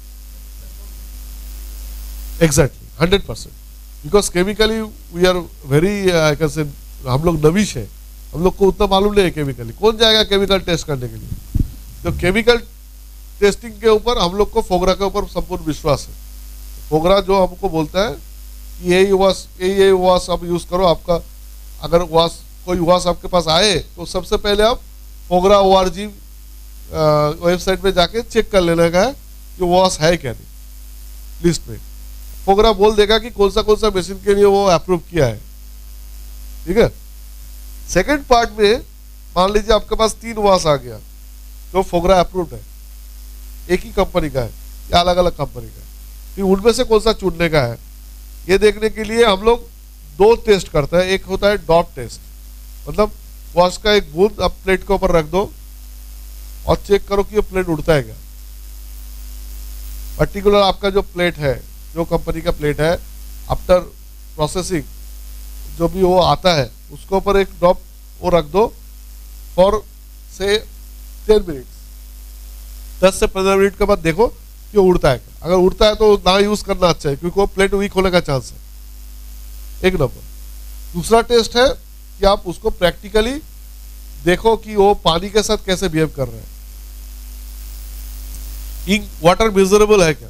Exactly hundred percent because chemically we are very I can say, हम लोग नविश है, हम लोग को उतना मालूम नहीं है केमिकली। कौन जाएगा केमिकल टेस्ट करने के लिए? तो केमिकल टेस्टिंग के ऊपर हम लोग को फोगरा के ऊपर संपूर्ण विश्वास है। फोगरा जो हमको बोलता है कि यही वॉश यही वॉश आप यूज करो। आपका अगर वॉश कोई वॉश आपके पास आए तो सबसे पहले आप फोगरा ओ आर जी वेबसाइट पे जाके चेक कर लेने का है कि वॉश है क्या नहीं। लिस्ट में फोगरा बोल देगा कि कौन सा कौन सा मशीन के लिए वो अप्रूव किया है। ठीक है। सेकंड पार्ट में मान लीजिए आपके पास तीन वॉश आ गया जो फोगरा अप्रूव्ड है, एक ही कंपनी का है या अलग अलग कंपनी का है, फिर उनमें से कौन सा चुनने का है ये देखने के लिए हम लोग दो टेस्ट करते हैं। एक होता है डॉट टेस्ट, मतलब वॉश का एक बूंद आप प्लेट के ऊपर रख दो और चेक करो कि ये प्लेट उड़ता है क्या। पर्टिकुलर आपका जो प्लेट है, जो कंपनी का प्लेट है, आफ्टर प्रोसेसिंग जो भी वो आता है उसके ऊपर एक ड्रॉप वो रख दो फॉर से टेन मिनट्स। दस से पंद्रह मिनट के बाद देखो कि वो उड़ता है क्या। अगर उड़ता है तो ना यूज करना अच्छा है क्योंकि वो प्लेट वीक होने का चांस है। एक नंबर। दूसरा टेस्ट है कि आप उसको प्रैक्टिकली देखो कि वो पानी के साथ कैसे बिहेव कर रहे हैं। इंक वाटर मिजरेबल है क्या,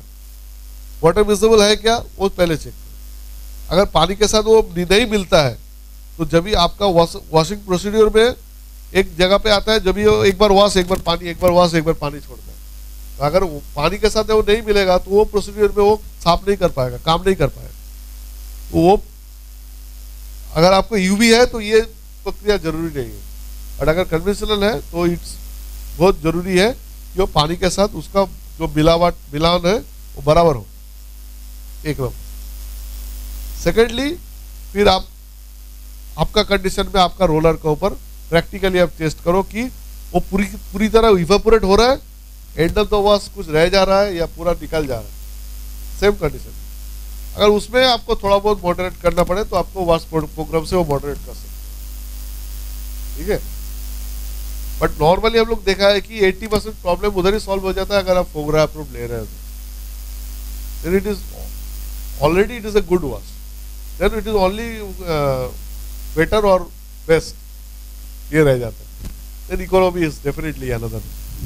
वाटर मिजरेबल है क्या वो पहले चेक करो। अगर पानी के साथ वो नहीं मिलता है तो जब भी आपका वॉश वॉशिंग प्रोसीड्यूर में एक जगह पे आता है, जब भी वो एक बार वॉश एक बार पानी, एक बार वॉश एक बार पानी छोड़ता है, तो अगर वो पानी के साथ वो नहीं मिलेगा तो वो प्रोसीड्यूर में वो साफ नहीं कर पाएगा, काम नहीं कर पाएगा। तो वो अगर आपको यूवी है तो ये प्रक्रिया जरूरी नहीं है, और अगर कन्वेंशनल है तो इट्स बहुत जरूरी है कि वो पानी के साथ उसका जो मिलावट मिलान है वो बराबर हो, एक नंबर। सेकेंडली, फिर आप आपका कंडीशन में आपका रोलर के ऊपर प्रैक्टिकली आप टेस्ट करो कि वो पूरी पूरी तरह इवेपोरेट हो रहा है, एंड ऑफ द वॉश कुछ रह जा रहा है या पूरा निकल जा रहा है, सेम कंडीशन। अगर उसमें आपको थोड़ा बहुत मॉडरेट करना पड़े तो आपको वॉश प्रोग्राम से वो मॉडरेट कर सकते हैं, ठीक है। बट नॉर्मली हम लोग देखा है कि अस्सी परसेंट प्रॉब्लम उधर ही सॉल्व हो जाता है अगर आप फोगरा अप्रूव ले रहे हैं तो। Then it is already it is a good wash, then it is only better और बेस्ट ये रह जाता है। Then economy is definitely another.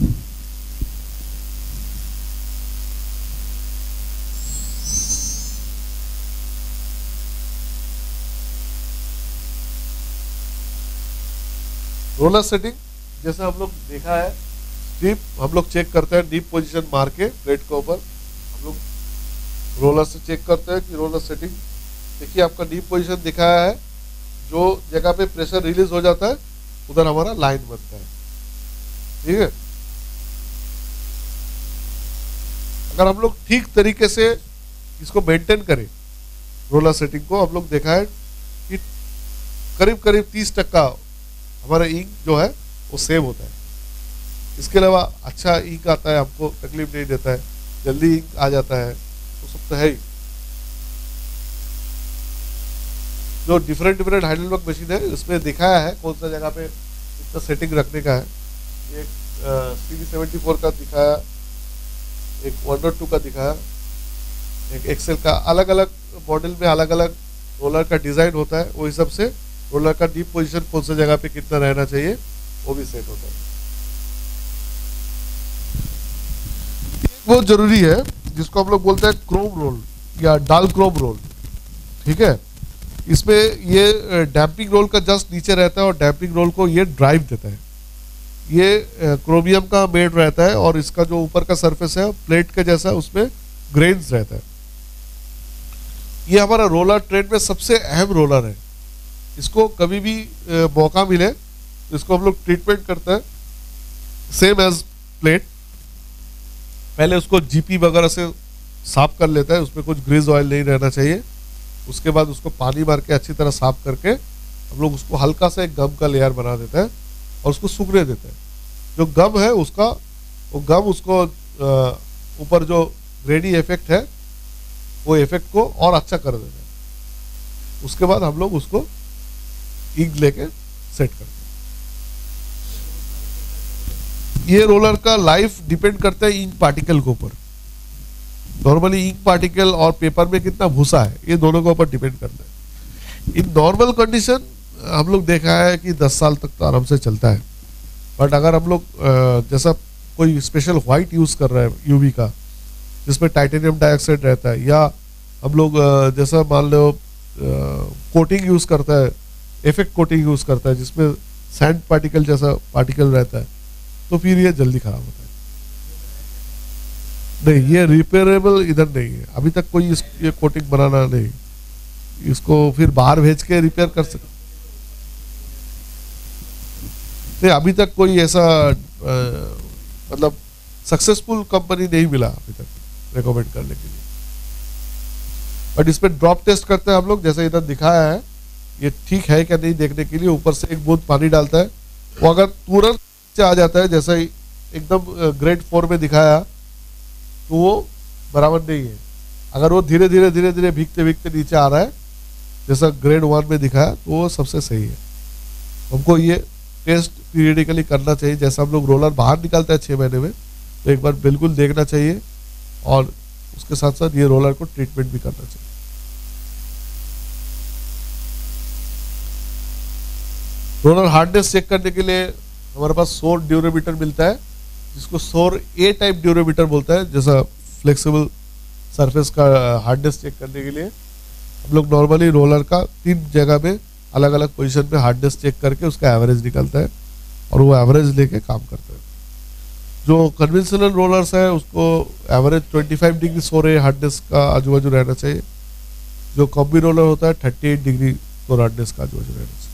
Roller setting जैसे हम लोग देखा है, डीप हम लोग चेक करते हैं, डीप पोजीशन मार के प्लेट के ऊपर हम लोग रोलर से चेक करते हैं कि रोलर सेटिंग। देखिए आपका डीप पोजीशन दिखाया है, जो जगह पे प्रेशर रिलीज हो जाता है उधर हमारा लाइन बनता है, ठीक है। अगर हम लोग ठीक तरीके से इसको मेंटेन करें रोलर सेटिंग को, हम लोग देखा है कि करीब करीब तीस टक्का हमारा इंक जो है वो सेव होता है। इसके अलावा अच्छा इंक आता है, हमको तकलीफ नहीं देता है, जल्दी इंक आ जाता है, वो सब तो है ही। जो डिफरेंट डिफरेंट हाइड्रोलिक मशीन है इसमें दिखाया है कौन सा जगह पे इतना सेटिंग रखने का है। एक सी वी सेवेंटी फोर का दिखाया, एक वन टू का दिखाया, एक एक्सेल का। अलग अलग मॉडल में अलग अलग रोलर का डिजाइन होता है, वो हिसाब से रोलर का डीप पोजीशन कौन सा जगह पे कितना रहना चाहिए वो भी सेट होता है। बहुत जरूरी है जिसको हम लोग बोलते हैं क्रोम रोल या डाल क्रोम रोल, ठीक है। इसमें ये डैम्पिंग रोल का जस्ट नीचे रहता है और डैम्पिंग रोल को ये ड्राइव देता है। ये क्रोमियम का मेड रहता है और इसका जो ऊपर का सरफेस है प्लेट के जैसा, उसमें ग्रेन्स रहता है। ये हमारा रोलर ट्रेड में सबसे अहम रोलर है। इसको कभी भी ए, मौका मिले तो इसको हम लोग ट्रीटमेंट करते हैं सेम एज प्लेट। पहले उसको जीपी वगैरह से साफ कर लेता है, उसमें कुछ ग्रीज ऑयल नहीं रहना चाहिए। उसके बाद उसको पानी मार के अच्छी तरह साफ करके हम लोग उसको हल्का सा एक गम का लेयर बना देता है और उसको सूखने देता है। जो गम है उसका वो गम उसको ऊपर जो ग्रेडी इफेक्ट है वो इफेक्ट को और अच्छा कर देता है। उसके बाद हम लोग उसको इंक लेके सेट करते हैं। ये रोलर का लाइफ डिपेंड करता है इंक पार्टिकल के ऊपर। नॉर्मली इंक पार्टिकल और पेपर में कितना भूसा है ये दोनों के ऊपर डिपेंड करता है। इन नॉर्मल कंडीशन हम लोग देखा है कि दस साल तक तो आराम से चलता है। बट अगर हम लोग जैसा कोई स्पेशल व्हाइट यूज कर रहे हैं यूवी का जिसमें टाइटेनियम डाइऑक्साइड रहता है, या हम लोग जैसा मान लो कोटिंग यूज करता है, इफेक्ट कोटिंग यूज करता है जिसमें सैंड पार्टिकल जैसा पार्टिकल रहता है, तो फिर ये जल्दी खराब होता है। नहीं, ये रिपेयरेबल इधर नहीं है अभी तक कोई इस, ये कोटिंग बनाना नहीं, इसको फिर बाहर भेज के रिपेयर कर सकते नहीं। अभी तक कोई ऐसा आ, मतलब सक्सेसफुल कंपनी नहीं मिला अभी तक रिकमेंड करने के लिए। बट इस पर ड्रॉप टेस्ट करते हैं हम लोग, जैसे इधर दिखाया है, ये ठीक है क्या नहीं देखने के लिए ऊपर से एक बूंद पानी डालता है। वो अगर तुरंत से आ जाता है जैसा ही एकदम ग्रेड फोर में दिखाया तो वो बराबर नहीं है। अगर वो धीरे धीरे धीरे धीरे भीगते भीगते नीचे आ रहा है जैसा ग्रेड वन में दिखाया तो वो सबसे सही है। हमको ये टेस्ट पीरियडिकली करना चाहिए। जैसा हम लोग रोलर बाहर निकालते हैं छः महीने में तो एक बार बिल्कुल देखना चाहिए, और उसके साथ साथ ये रोलर को ट्रीटमेंट भी करना चाहिए। रोलर हार्डनेस चेक करने के लिए हमारे पास सोर ड्यूरोमीटर मिलता है जिसको सोर ए टाइप ड्यूरोमीटर बोलता है। जैसा फ्लेक्सिबल सरफेस का हार्डनेस चेक करने के लिए हम लोग नॉर्मली रोलर का तीन जगह में अलग अलग पोजीशन पे हार्डनेस चेक करके उसका एवरेज निकलता है और वो एवरेज लेके काम करते हैं। जो कन्वेंशनल रोलर्स है उसको एवरेज पच्चीस डिग्री सो रहे हार्डनेस का आजू बाजू रहना चाहिए। जो कॉम्बी रोलर होता है अड़तीस डिग्री सो हार्डनेस का आजू बाजू रहना चाहिए।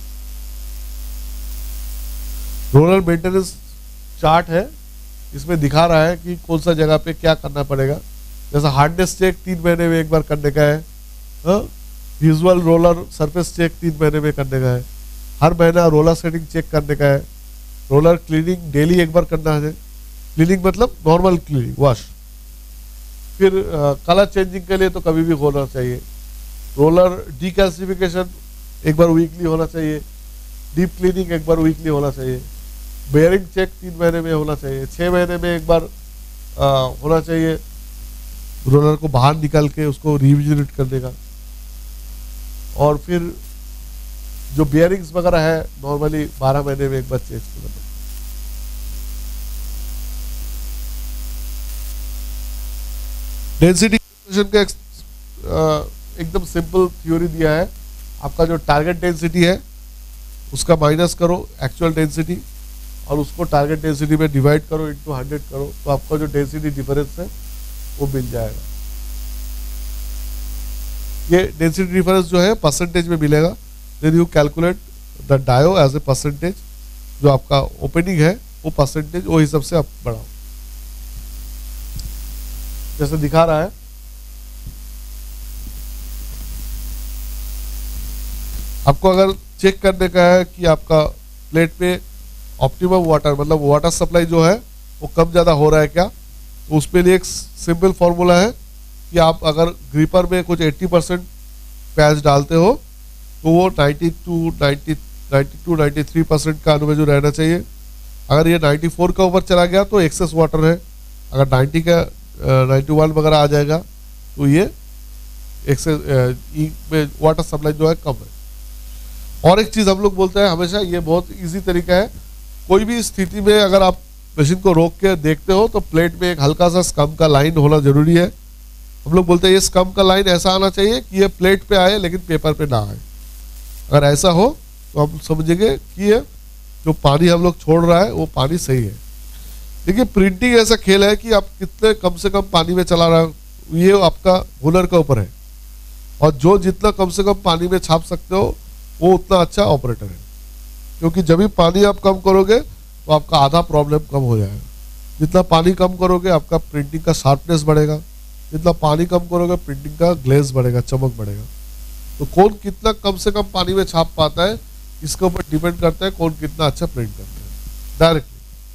रोलर मेंटेनेंस चार्ट है, इसमें दिखा रहा है कि कौन सा जगह पे क्या करना पड़ेगा। जैसा हार्डनेस चेक तीन महीने में एक बार करने का है, विजुअल रोलर सरफेस चेक तीन महीने में करने का है, हर महीना रोलर सेटिंग चेक करने का है, रोलर क्लीनिंग डेली एक बार करना है, क्लीनिंग मतलब नॉर्मल क्लीनिंग वॉश, फिर कलर चेंजिंग के लिए तो कभी भी होना चाहिए, रोलर डीकैल्सिफिकेशन एक बार वीकली होना चाहिए, डीप क्लीनिंग एक बार वीकली होना चाहिए, बेयरिंग चेक तीन महीने में होना चाहिए, छः महीने में एक बार आ, होना चाहिए रोलर को बाहर निकाल के उसको रिविजिट करने का। और फिर जो बियरिंग्स वगैरह है नॉर्मली बारह महीने में एक बार चेंज करना पड़ता है। डेंसिटी का एकदम सिंपल थ्योरी दिया है। आपका जो टारगेट डेंसिटी है उसका माइनस करो एक्चुअल डेंसिटी और उसको टारगेट डेंसिटी में डिवाइड करो इंटू हंड्रेड करो, तो आपका जो डेंसिटी डिफरेंस है वो मिल जाएगा। ये डेंसिटी डिफरेंस जो है परसेंटेज में मिलेगा। देन यू कैलकुलेट द डायो एज ए परसेंटेज, जो आपका ओपनिंग है वो परसेंटेज वो हिसाब से आप बढ़ाओ, जैसे दिखा रहा है। आपको अगर चेक करने का है कि आपका प्लेट पे ऑप्टिमम वाटर मतलब वाटर सप्लाई जो है वो कम ज़्यादा हो रहा है क्या, तो उसके लिए एक सिंपल फॉर्मूला है कि आप अगर ग्रीपर में कुछ अस्सी परसेंट पैच डालते हो तो वो बानवे, नब्बे, बानवे, तिरानवे परसेंट का अनुमेजू रहना चाहिए। अगर ये चौरानवे का ऊपर चला गया तो एक्सेस वाटर है, अगर नब्बे का इक्यानवे वगैरह आ जाएगा तो ये एक्सेस में वाटर सप्लाई जो है कम है। और एक चीज़ हम लोग बोलते हैं हमेशा, ये बहुत इजी तरीका है, कोई भी स्थिति में अगर आप मशीन को रोक के देखते हो तो प्लेट में एक हल्का सा स्कम का लाइन होना जरूरी है। हम लोग बोलते हैं ये स्कम का लाइन ऐसा आना चाहिए कि ये प्लेट पे आए लेकिन पेपर पे ना आए। अगर ऐसा हो तो हम समझेंगे कि ये जो पानी हम लोग छोड़ रहा है वो पानी सही है। देखिए प्रिंटिंग ऐसा खेल है कि आप कितने कम से कम पानी में चला रहा हो ये आपका हुनर के ऊपर है, और जो जितना कम से कम पानी में छाप सकते हो वो उतना अच्छा ऑपरेटर है, क्योंकि जब भी पानी आप कम करोगे तो आपका आधा प्रॉब्लम कम हो जाएगा। जितना पानी कम करोगे आपका प्रिंटिंग का शार्पनेस बढ़ेगा, जितना पानी कम करोगे प्रिंटिंग का ग्लेज बढ़ेगा, चमक बढ़ेगा। तो कौन कितना कम से कम पानी में छाप पाता है इसके ऊपर डिपेंड करता है कौन कितना अच्छा प्रिंट करता है डायरेक्टली।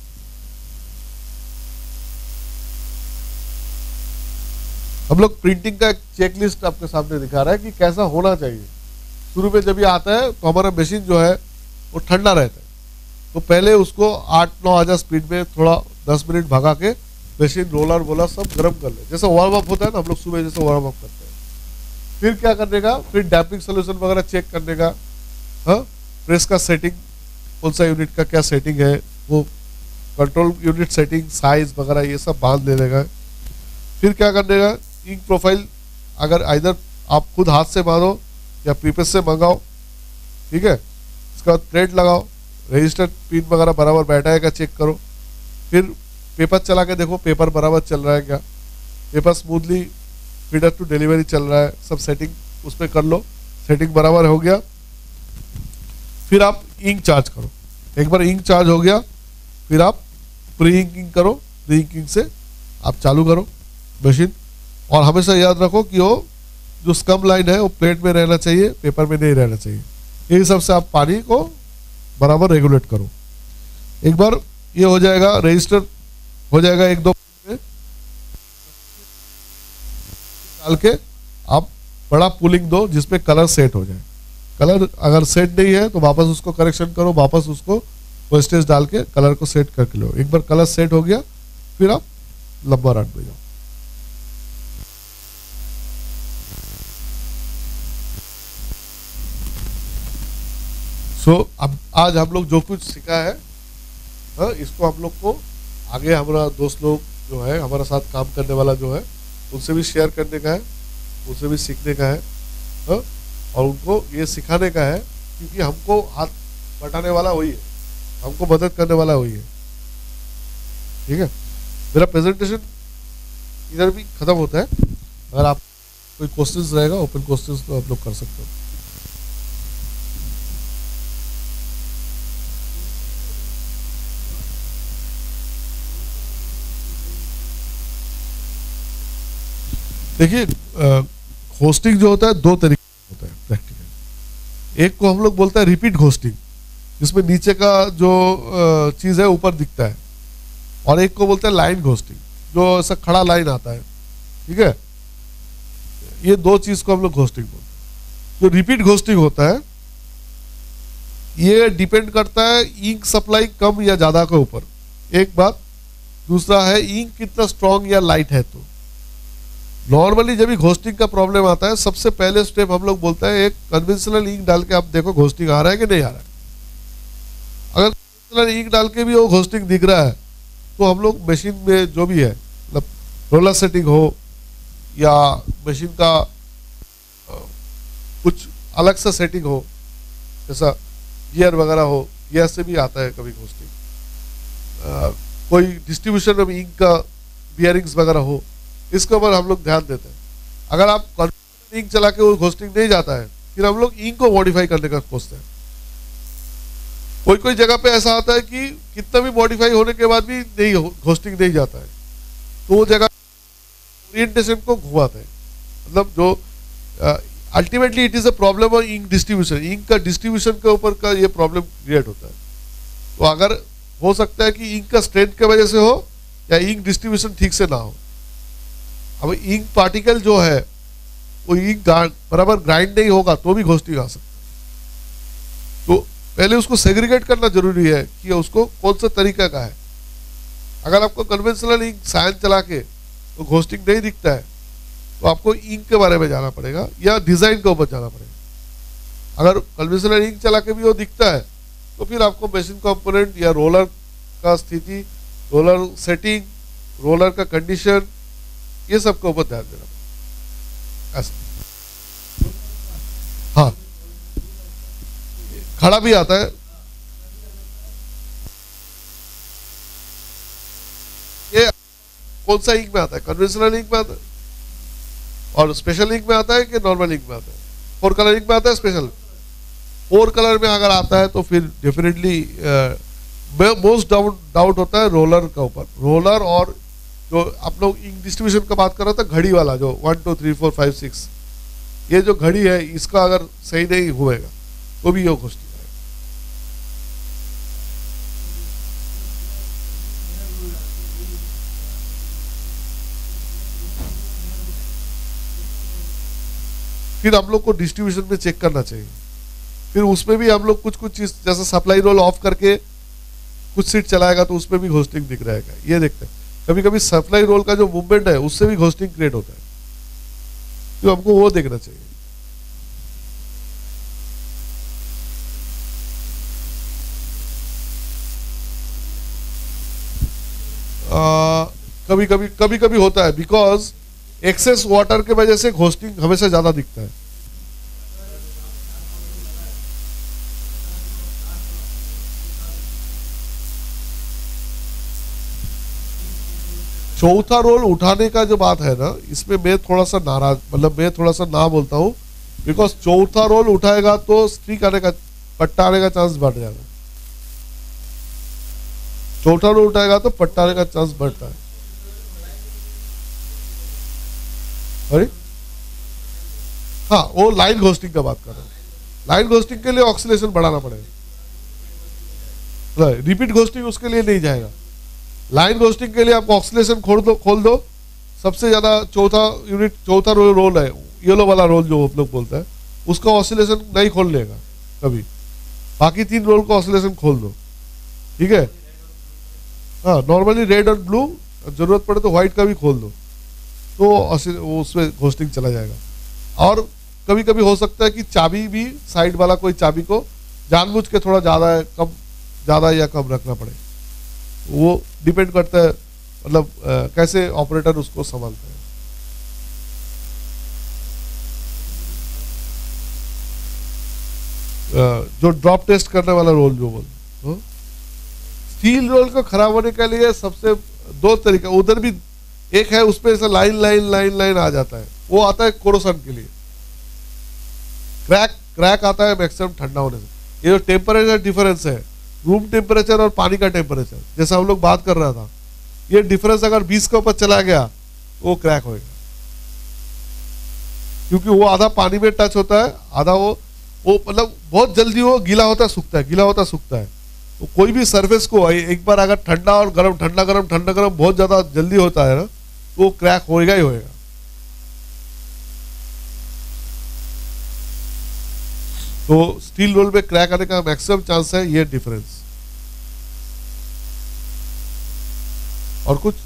हम लोग प्रिंटिंग का एक चेकलिस्ट आपके सामने दिखा रहा है कि कैसा होना चाहिए। शुरू में जब ये आता है तो हमारा मशीन जो है वो ठंडा रहता है, तो पहले उसको आठ नौ हजार स्पीड में थोड़ा दस मिनट भगा के मशीन रोलर वोलर सब गर्म कर ले, जैसे वार्म अप होता है ना हम लोग सुबह जैसे वार्म अप करते हैं। फिर क्या करने का, फिर डैम्पिंग सोल्यूशन वगैरह चेक करने का, हाँ प्रेस का सेटिंग कौन सा यूनिट का क्या सेटिंग है, वो कंट्रोल यूनिट सेटिंग साइज वगैरह ये सब बांध लेने का। फिर क्या करने का, इंक प्रोफाइल अगर इधर आप खुद हाथ से बांधो या प्रीपेस से मंगाओ, ठीक है। इसके बाद प्लेट लगाओ, रजिस्टर पिन वगैरह बराबर बैठा है क्या चेक करो। फिर पेपर चला के देखो पेपर बराबर चल रहा है क्या, paper smoothly feeder to delivery चल रहा है, सब सेटिंग उसमें कर लो, सेटिंग बराबर हो गया। फिर आप इंक चार्ज करो, एक बार इंक चार्ज हो गया फिर आप प्री इंकिंग करो, प्री इंकिंग से आप चालू करो मशीन। और हमेशा याद रखो कि वो जो स्कम लाइन है वो प्लेट में रहना चाहिए, पेपर में नहीं रहना चाहिए। ये सब से आप पानी को बराबर रेगुलेट करो। एक बार ये हो जाएगा, रजिस्टर हो जाएगा एक दो में डाल के आप बड़ा पुलिंग दो जिसमें कलर सेट हो जाए। कलर अगर सेट नहीं है तो वापस उसको करेक्शन करो, वापस उसको वेस्टेज डाल के कलर को सेट करके लो। एक बार कलर सेट हो गया फिर आप लंबा रन में जाओ। सो so, अब आज हम लोग जो कुछ सीखा है हाँ, इसको हम लोग को आगे हमारा दोस्त लोग जो है हमारे साथ काम करने वाला जो है उनसे भी शेयर करने का है, उनसे भी सीखने का है हाँ, और उनको ये सिखाने का है क्योंकि हमको हाथ बटाने वाला वही है, हमको मदद करने वाला वही है। ठीक है, मेरा प्रेजेंटेशन इधर भी खत्म होता है। अगर आप कोई क्वेश्चंस रहेगा, ओपन क्वेश्चंस, तो आप लोग कर सकते हो। देखिए, होस्टिंग जो होता है दो तरीके से होता है प्रैक्टिकल। एक को हम लोग बोलते हैं रिपीट होस्टिंग, जिसमें नीचे का जो चीज़ है ऊपर दिखता है, और एक को बोलते हैं लाइन होस्टिंग, जो ऐसा खड़ा लाइन आता है। ठीक है, ये दो चीज़ को हम लोग होस्टिंग बोलते हैं। जो रिपीट होस्टिंग होता है ये डिपेंड करता है इंक सप्लाई कम या ज़्यादा के ऊपर, एक बात। दूसरा है इंक कितना स्ट्रॉन्ग या लाइट है। तो नॉर्मली जब भी घोस्टिंग का प्रॉब्लम आता है, सबसे पहले स्टेप हम लोग बोलते हैं एक कन्वेंशनल इंक डाल के आप देखो घोस्टिंग आ रहा है कि नहीं आ रहा है। अगर कन्वेंशनल इंक डाल के भी वो घोस्टिंग दिख रहा है तो हम लोग मशीन में जो भी है, मतलब रोलर सेटिंग हो या मशीन का कुछ अलग सा सेटिंग हो, जैसा गियर वगैरह हो, गियर से भी आता है कभी घोस्टिंग। कोई डिस्ट्रीब्यूशन में इंक का बियरिंग्स वगैरह हो, इसके ऊपर हम लोग ध्यान देते हैं। अगर आप इंक चला के वो घोस्टिंग नहीं जाता है, फिर हम लोग इंक को मॉडिफाई करने का सोचते हैं। कोई कोई जगह पे ऐसा आता है कि कितना भी मॉडिफाई होने के बाद भी नहीं घोस्टिंग नहीं जाता है, तो वो जगह ओरिएंटेशन को घुमाते हैं। मतलब जो ultimately it is a problem of ink distribution, ink का डिस्ट्रीब्यूशन के ऊपर का ये प्रॉब्लम क्रिएट होता है। तो अगर हो सकता है कि इंक का स्ट्रेंथ की वजह से हो या इंक डिस्ट्रीब्यूशन ठीक से ना हो। अब इंक पार्टिकल जो है वो इंक बराबर ग्राइंड नहीं होगा तो भी घोस्टिंग आ सकता है। तो पहले उसको सेग्रीगेट करना जरूरी है कि उसको कौन सा तरीका का है। अगर आपको कन्वेंशनल इंक साइन चला के तो घोस्टिंग नहीं दिखता है, तो आपको इंक के बारे में जाना पड़ेगा या डिजाइन के ऊपर जाना पड़ेगा। अगर कन्वेंशनल इंक चला के भी वो दिखता है तो फिर आपको मशीन कंपोनेंट या रोलर का स्थिति, रोलर सेटिंग, रोलर का कंडीशन, ये सब के ऊपर ध्यान देना पड़ेगा। ऐसा हाँ, खड़ा भी आता है। ये कौन सा इंक में आता है? कन्वेंशनल इंक में आता है और स्पेशल इंक में आता है कि नॉर्मल इंक में आता है? फोर कलर इंक में आता है, स्पेशल फोर कलर में अगर आता है तो फिर डेफिनेटली मोस्ट डाउट डाउट होता है रोलर का ऊपर। रोलर और जो आप लोग इंक डिस्ट्रीब्यूशन का बात कर रहे थे, घड़ी वाला जो one two three four five six, ये जो घड़ी है इसका अगर सही नहीं हुएगा तो भी ये घोस्टिंग फिर हम लोग को डिस्ट्रीब्यूशन में चेक करना चाहिए। फिर उसमें भी हम लोग कुछ कुछ चीज, जैसे सप्लाई रोल ऑफ करके कुछ सीट चलाएगा तो उसमें भी घोस्टिंग दिख रहेगा, ये देखते हैं। कभी कभी सप्लाई रोल का जो मूवमेंट है उससे भी घोस्टिंग क्रिएट होता है, तो हमको वो देखना चाहिए। आ, कभी कभी कभी कभी होता है, बिकॉज एक्सेस वाटर के वजह से घोस्टिंग हमेशा ज्यादा दिखता है। चौथा रोल उठाने का जो बात है ना, इसमें मैं थोड़ा सा नाराज, मतलब मैं थोड़ा सा ना बोलता हूं, बिकॉज चौथा रोल उठाएगा तो स्ट्रीक आने का, पट्टा आने का चांस बढ़ जाएगा। चौथा रोल उठाएगा तो पट्टा आने का चांस बढ़ता है। अरे हाँ, वो लाइन घोस्टिंग का बात कर रहा हूं। लाइन घोस्टिंग के लिए ऑक्सीलेशन बढ़ाना पड़ेगा, रिपीट घोस्टिंग उसके लिए नहीं जाएगा। लाइन घोस्टिंग के लिए आपको ऑक्सीलेशन खोल दो खोल दो सबसे ज्यादा चौथा यूनिट, चौथा रोल रोल है येलो वाला रोल जो आप लोग बोलते हैं, उसका ऑक्सीलेशन नहीं खोल लेगा कभी। बाकी तीन रोल का ऑक्सीलेशन खोल दो, ठीक है। हाँ, नॉर्मली रेड और ब्लू, जरूरत पड़े तो व्हाइट का भी खोल दो, तो उसमें घोस्टिंग चला जाएगा। और कभी कभी हो सकता है कि चाबी भी, साइड वाला कोई चाबी को जानबूझ के थोड़ा ज्यादा है कम, ज्यादा या कम रखना पड़े, वो डिपेंड करता है, मतलब आ, कैसे ऑपरेटर उसको संभालता है। जो ड्रॉप टेस्ट करने वाला रोल जो बोल, स्टील रोल को खराब होने के लिए सबसे दो तरीका, उधर भी एक है, उसमें ऐसा लाइन लाइन लाइन लाइन आ जाता है, वो आता है कोरोसन के लिए। क्रैक क्रैक आता है मैक्सिमम ठंडा होने से। ये जो टेम्परेचर डिफरेंस है, रूम टेम्परेचर और पानी का टेम्परेचर, जैसा हम लोग बात कर रहा था, ये डिफरेंस अगर बीस के ऊपर चला गया वो क्रैक होएगा, क्योंकि वो आधा पानी में टच होता है, आधा वो वो मतलब बहुत जल्दी वो गीला होता सूखता है, गीला होता सूखता है। तो कोई भी सरफेस को एक बार अगर ठंडा और गर्म, ठंडा गर्म ठंडा गर्म बहुत ज्यादा जल्दी होता है ना, तो वो क्रैक होएगा ही होएगा। तो स्टील रोल में क्रैक आने का मैक्सिमम चांस है, ये डिफरेंस। और कुछ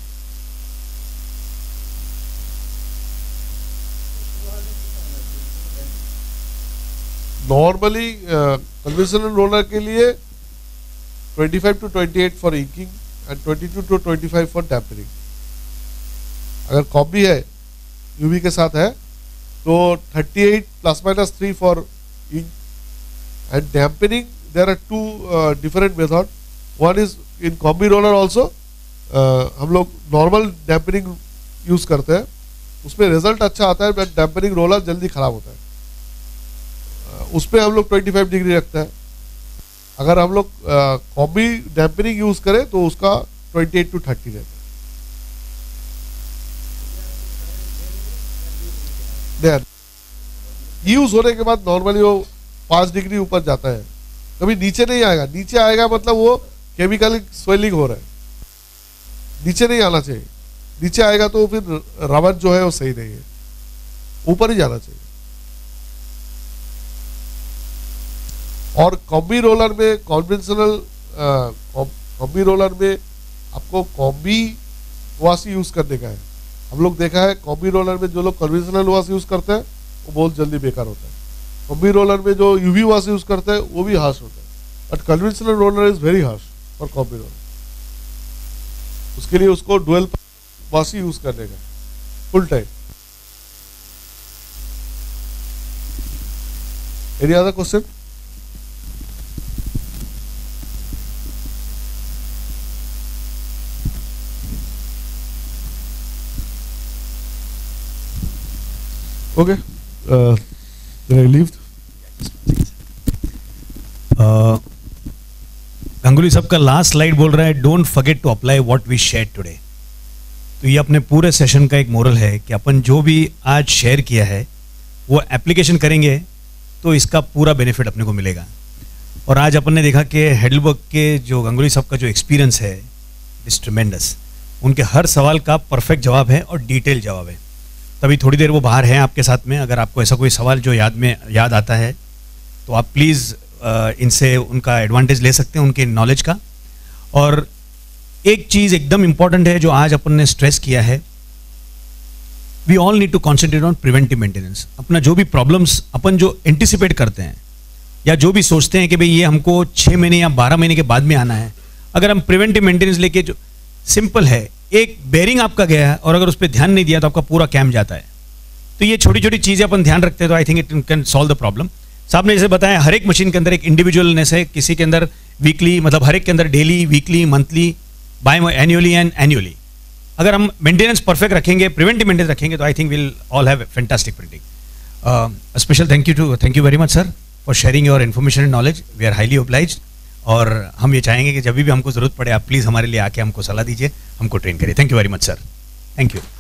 नॉर्मली कन्वेंशनल रोलर के लिए पच्चीस टू अट्ठाईस फॉर इंकिंग एंड बाईस टू पच्चीस फॉर डैम्पनिंग। अगर कॉम्बी है, यूवी के साथ है, तो अड़तीस plus minus three for ink and dampening. There are two different method. One is in combi roller also हम लोग नॉर्मल डैम्पनिंग यूज करते हैं, उसमें रिजल्ट अच्छा आता है, बट डैम्पनिंग रोलर जल्दी खराब होता है। उसमें हम लोग पच्चीस डिग्री रखते हैं। अगर हम लोग कॉम्बी डैम्पनिंग यूज करें तो उसका अट्ठाईस टू तीस रहता है। यूज होने के बाद नॉर्मली वो पांच डिग्री ऊपर जाता है, कभी नीचे नहीं आएगा। नीचे आएगा मतलब वो केमिकल स्वेलिंग हो रहा है, नीचे नहीं आना चाहिए। नीचे आएगा तो फिर रबर जो है वो सही नहीं है, ऊपर ही जाना चाहिए। और कॉम्बी रोलर में कन्वेंशनल कॉम्बी रोलर में आपको कॉम्बी वाशी यूज करने का है। हम लोग देखा है कॉम्बी रोलर में जो लोग कन्वेंशनल वाश यूज करते हैं वो बहुत जल्दी बेकार होता है। कॉम्बी रोलर में जो यूवी वाश यूज करते हैं वो भी हार्श होता है, but conventional roller is very harsh for combi roller. उसके लिए उसको डुअल वाशी यूज करने का full time. Any other question? Okay, uh, did I leave? Ganguly साहब का लास्ट स्लाइड बोल रहा है, don't forget to apply what we share today. तो ये अपने पूरे सेशन का एक मोरल है कि अपन जो भी आज शेयर किया है वो एप्लीकेशन करेंगे तो इसका पूरा बेनिफिट अपने को मिलेगा। और आज अपन ने देखा कि हेडलबर्ग के जो गंगुली साहब का जो एक्सपीरियंस है इज ट्रिमेंडस। उनके हर सवाल का परफेक्ट जवाब है और डिटेल जवाब है। तभी थोड़ी देर वो बाहर हैं आपके साथ में। अगर आपको ऐसा कोई सवाल जो याद में याद आता है तो आप प्लीज़ इनसे उनका एडवांटेज ले सकते हैं, उनके नॉलेज का। और एक चीज़ एकदम इम्पॉर्टेंट है जो आज अपन ने स्ट्रेस किया है, we all need to concentrate on preventive maintenance. अपना जो भी प्रॉब्लम्स अपन जो एंटिसिपेट करते हैं या जो भी सोचते हैं कि भाई ये हमको छः महीने या बारह महीने के बाद में आना है, अगर हम प्रिवेंटिव मेंटेनेंस लेके, जो सिंपल है, एक बेरिंग आपका गया है और अगर उस पर ध्यान नहीं दिया तो आपका पूरा कैम जाता है। तो ये छोटी छोटी चीज़ें अपन ध्यान रखते हैं तो I think it can solve the problem. साहब ने जैसे बताया, हर एक मशीन के अंदर एक इंडिविजुअलनेस है, किसी के अंदर वीकली, मतलब हर एक के अंदर daily, weekly, monthly, biannually and annually. अगर हम मेंटेनेंस परफेक्ट रखेंगे, प्रिवेंटिव मेंटेनेंस रखेंगे, तो I think will all have fantastic printing. Special thank you to thank you very much sir for sharing your information and knowledge. We are highly obliged. और हम ये चाहेंगे कि जब भी हमको ज़रूरत पड़े आप प्लीज़ हमारे लिए आके हमको सलाह दीजिए, हमको ट्रेन करिए। Thank you very much sir. Thank you.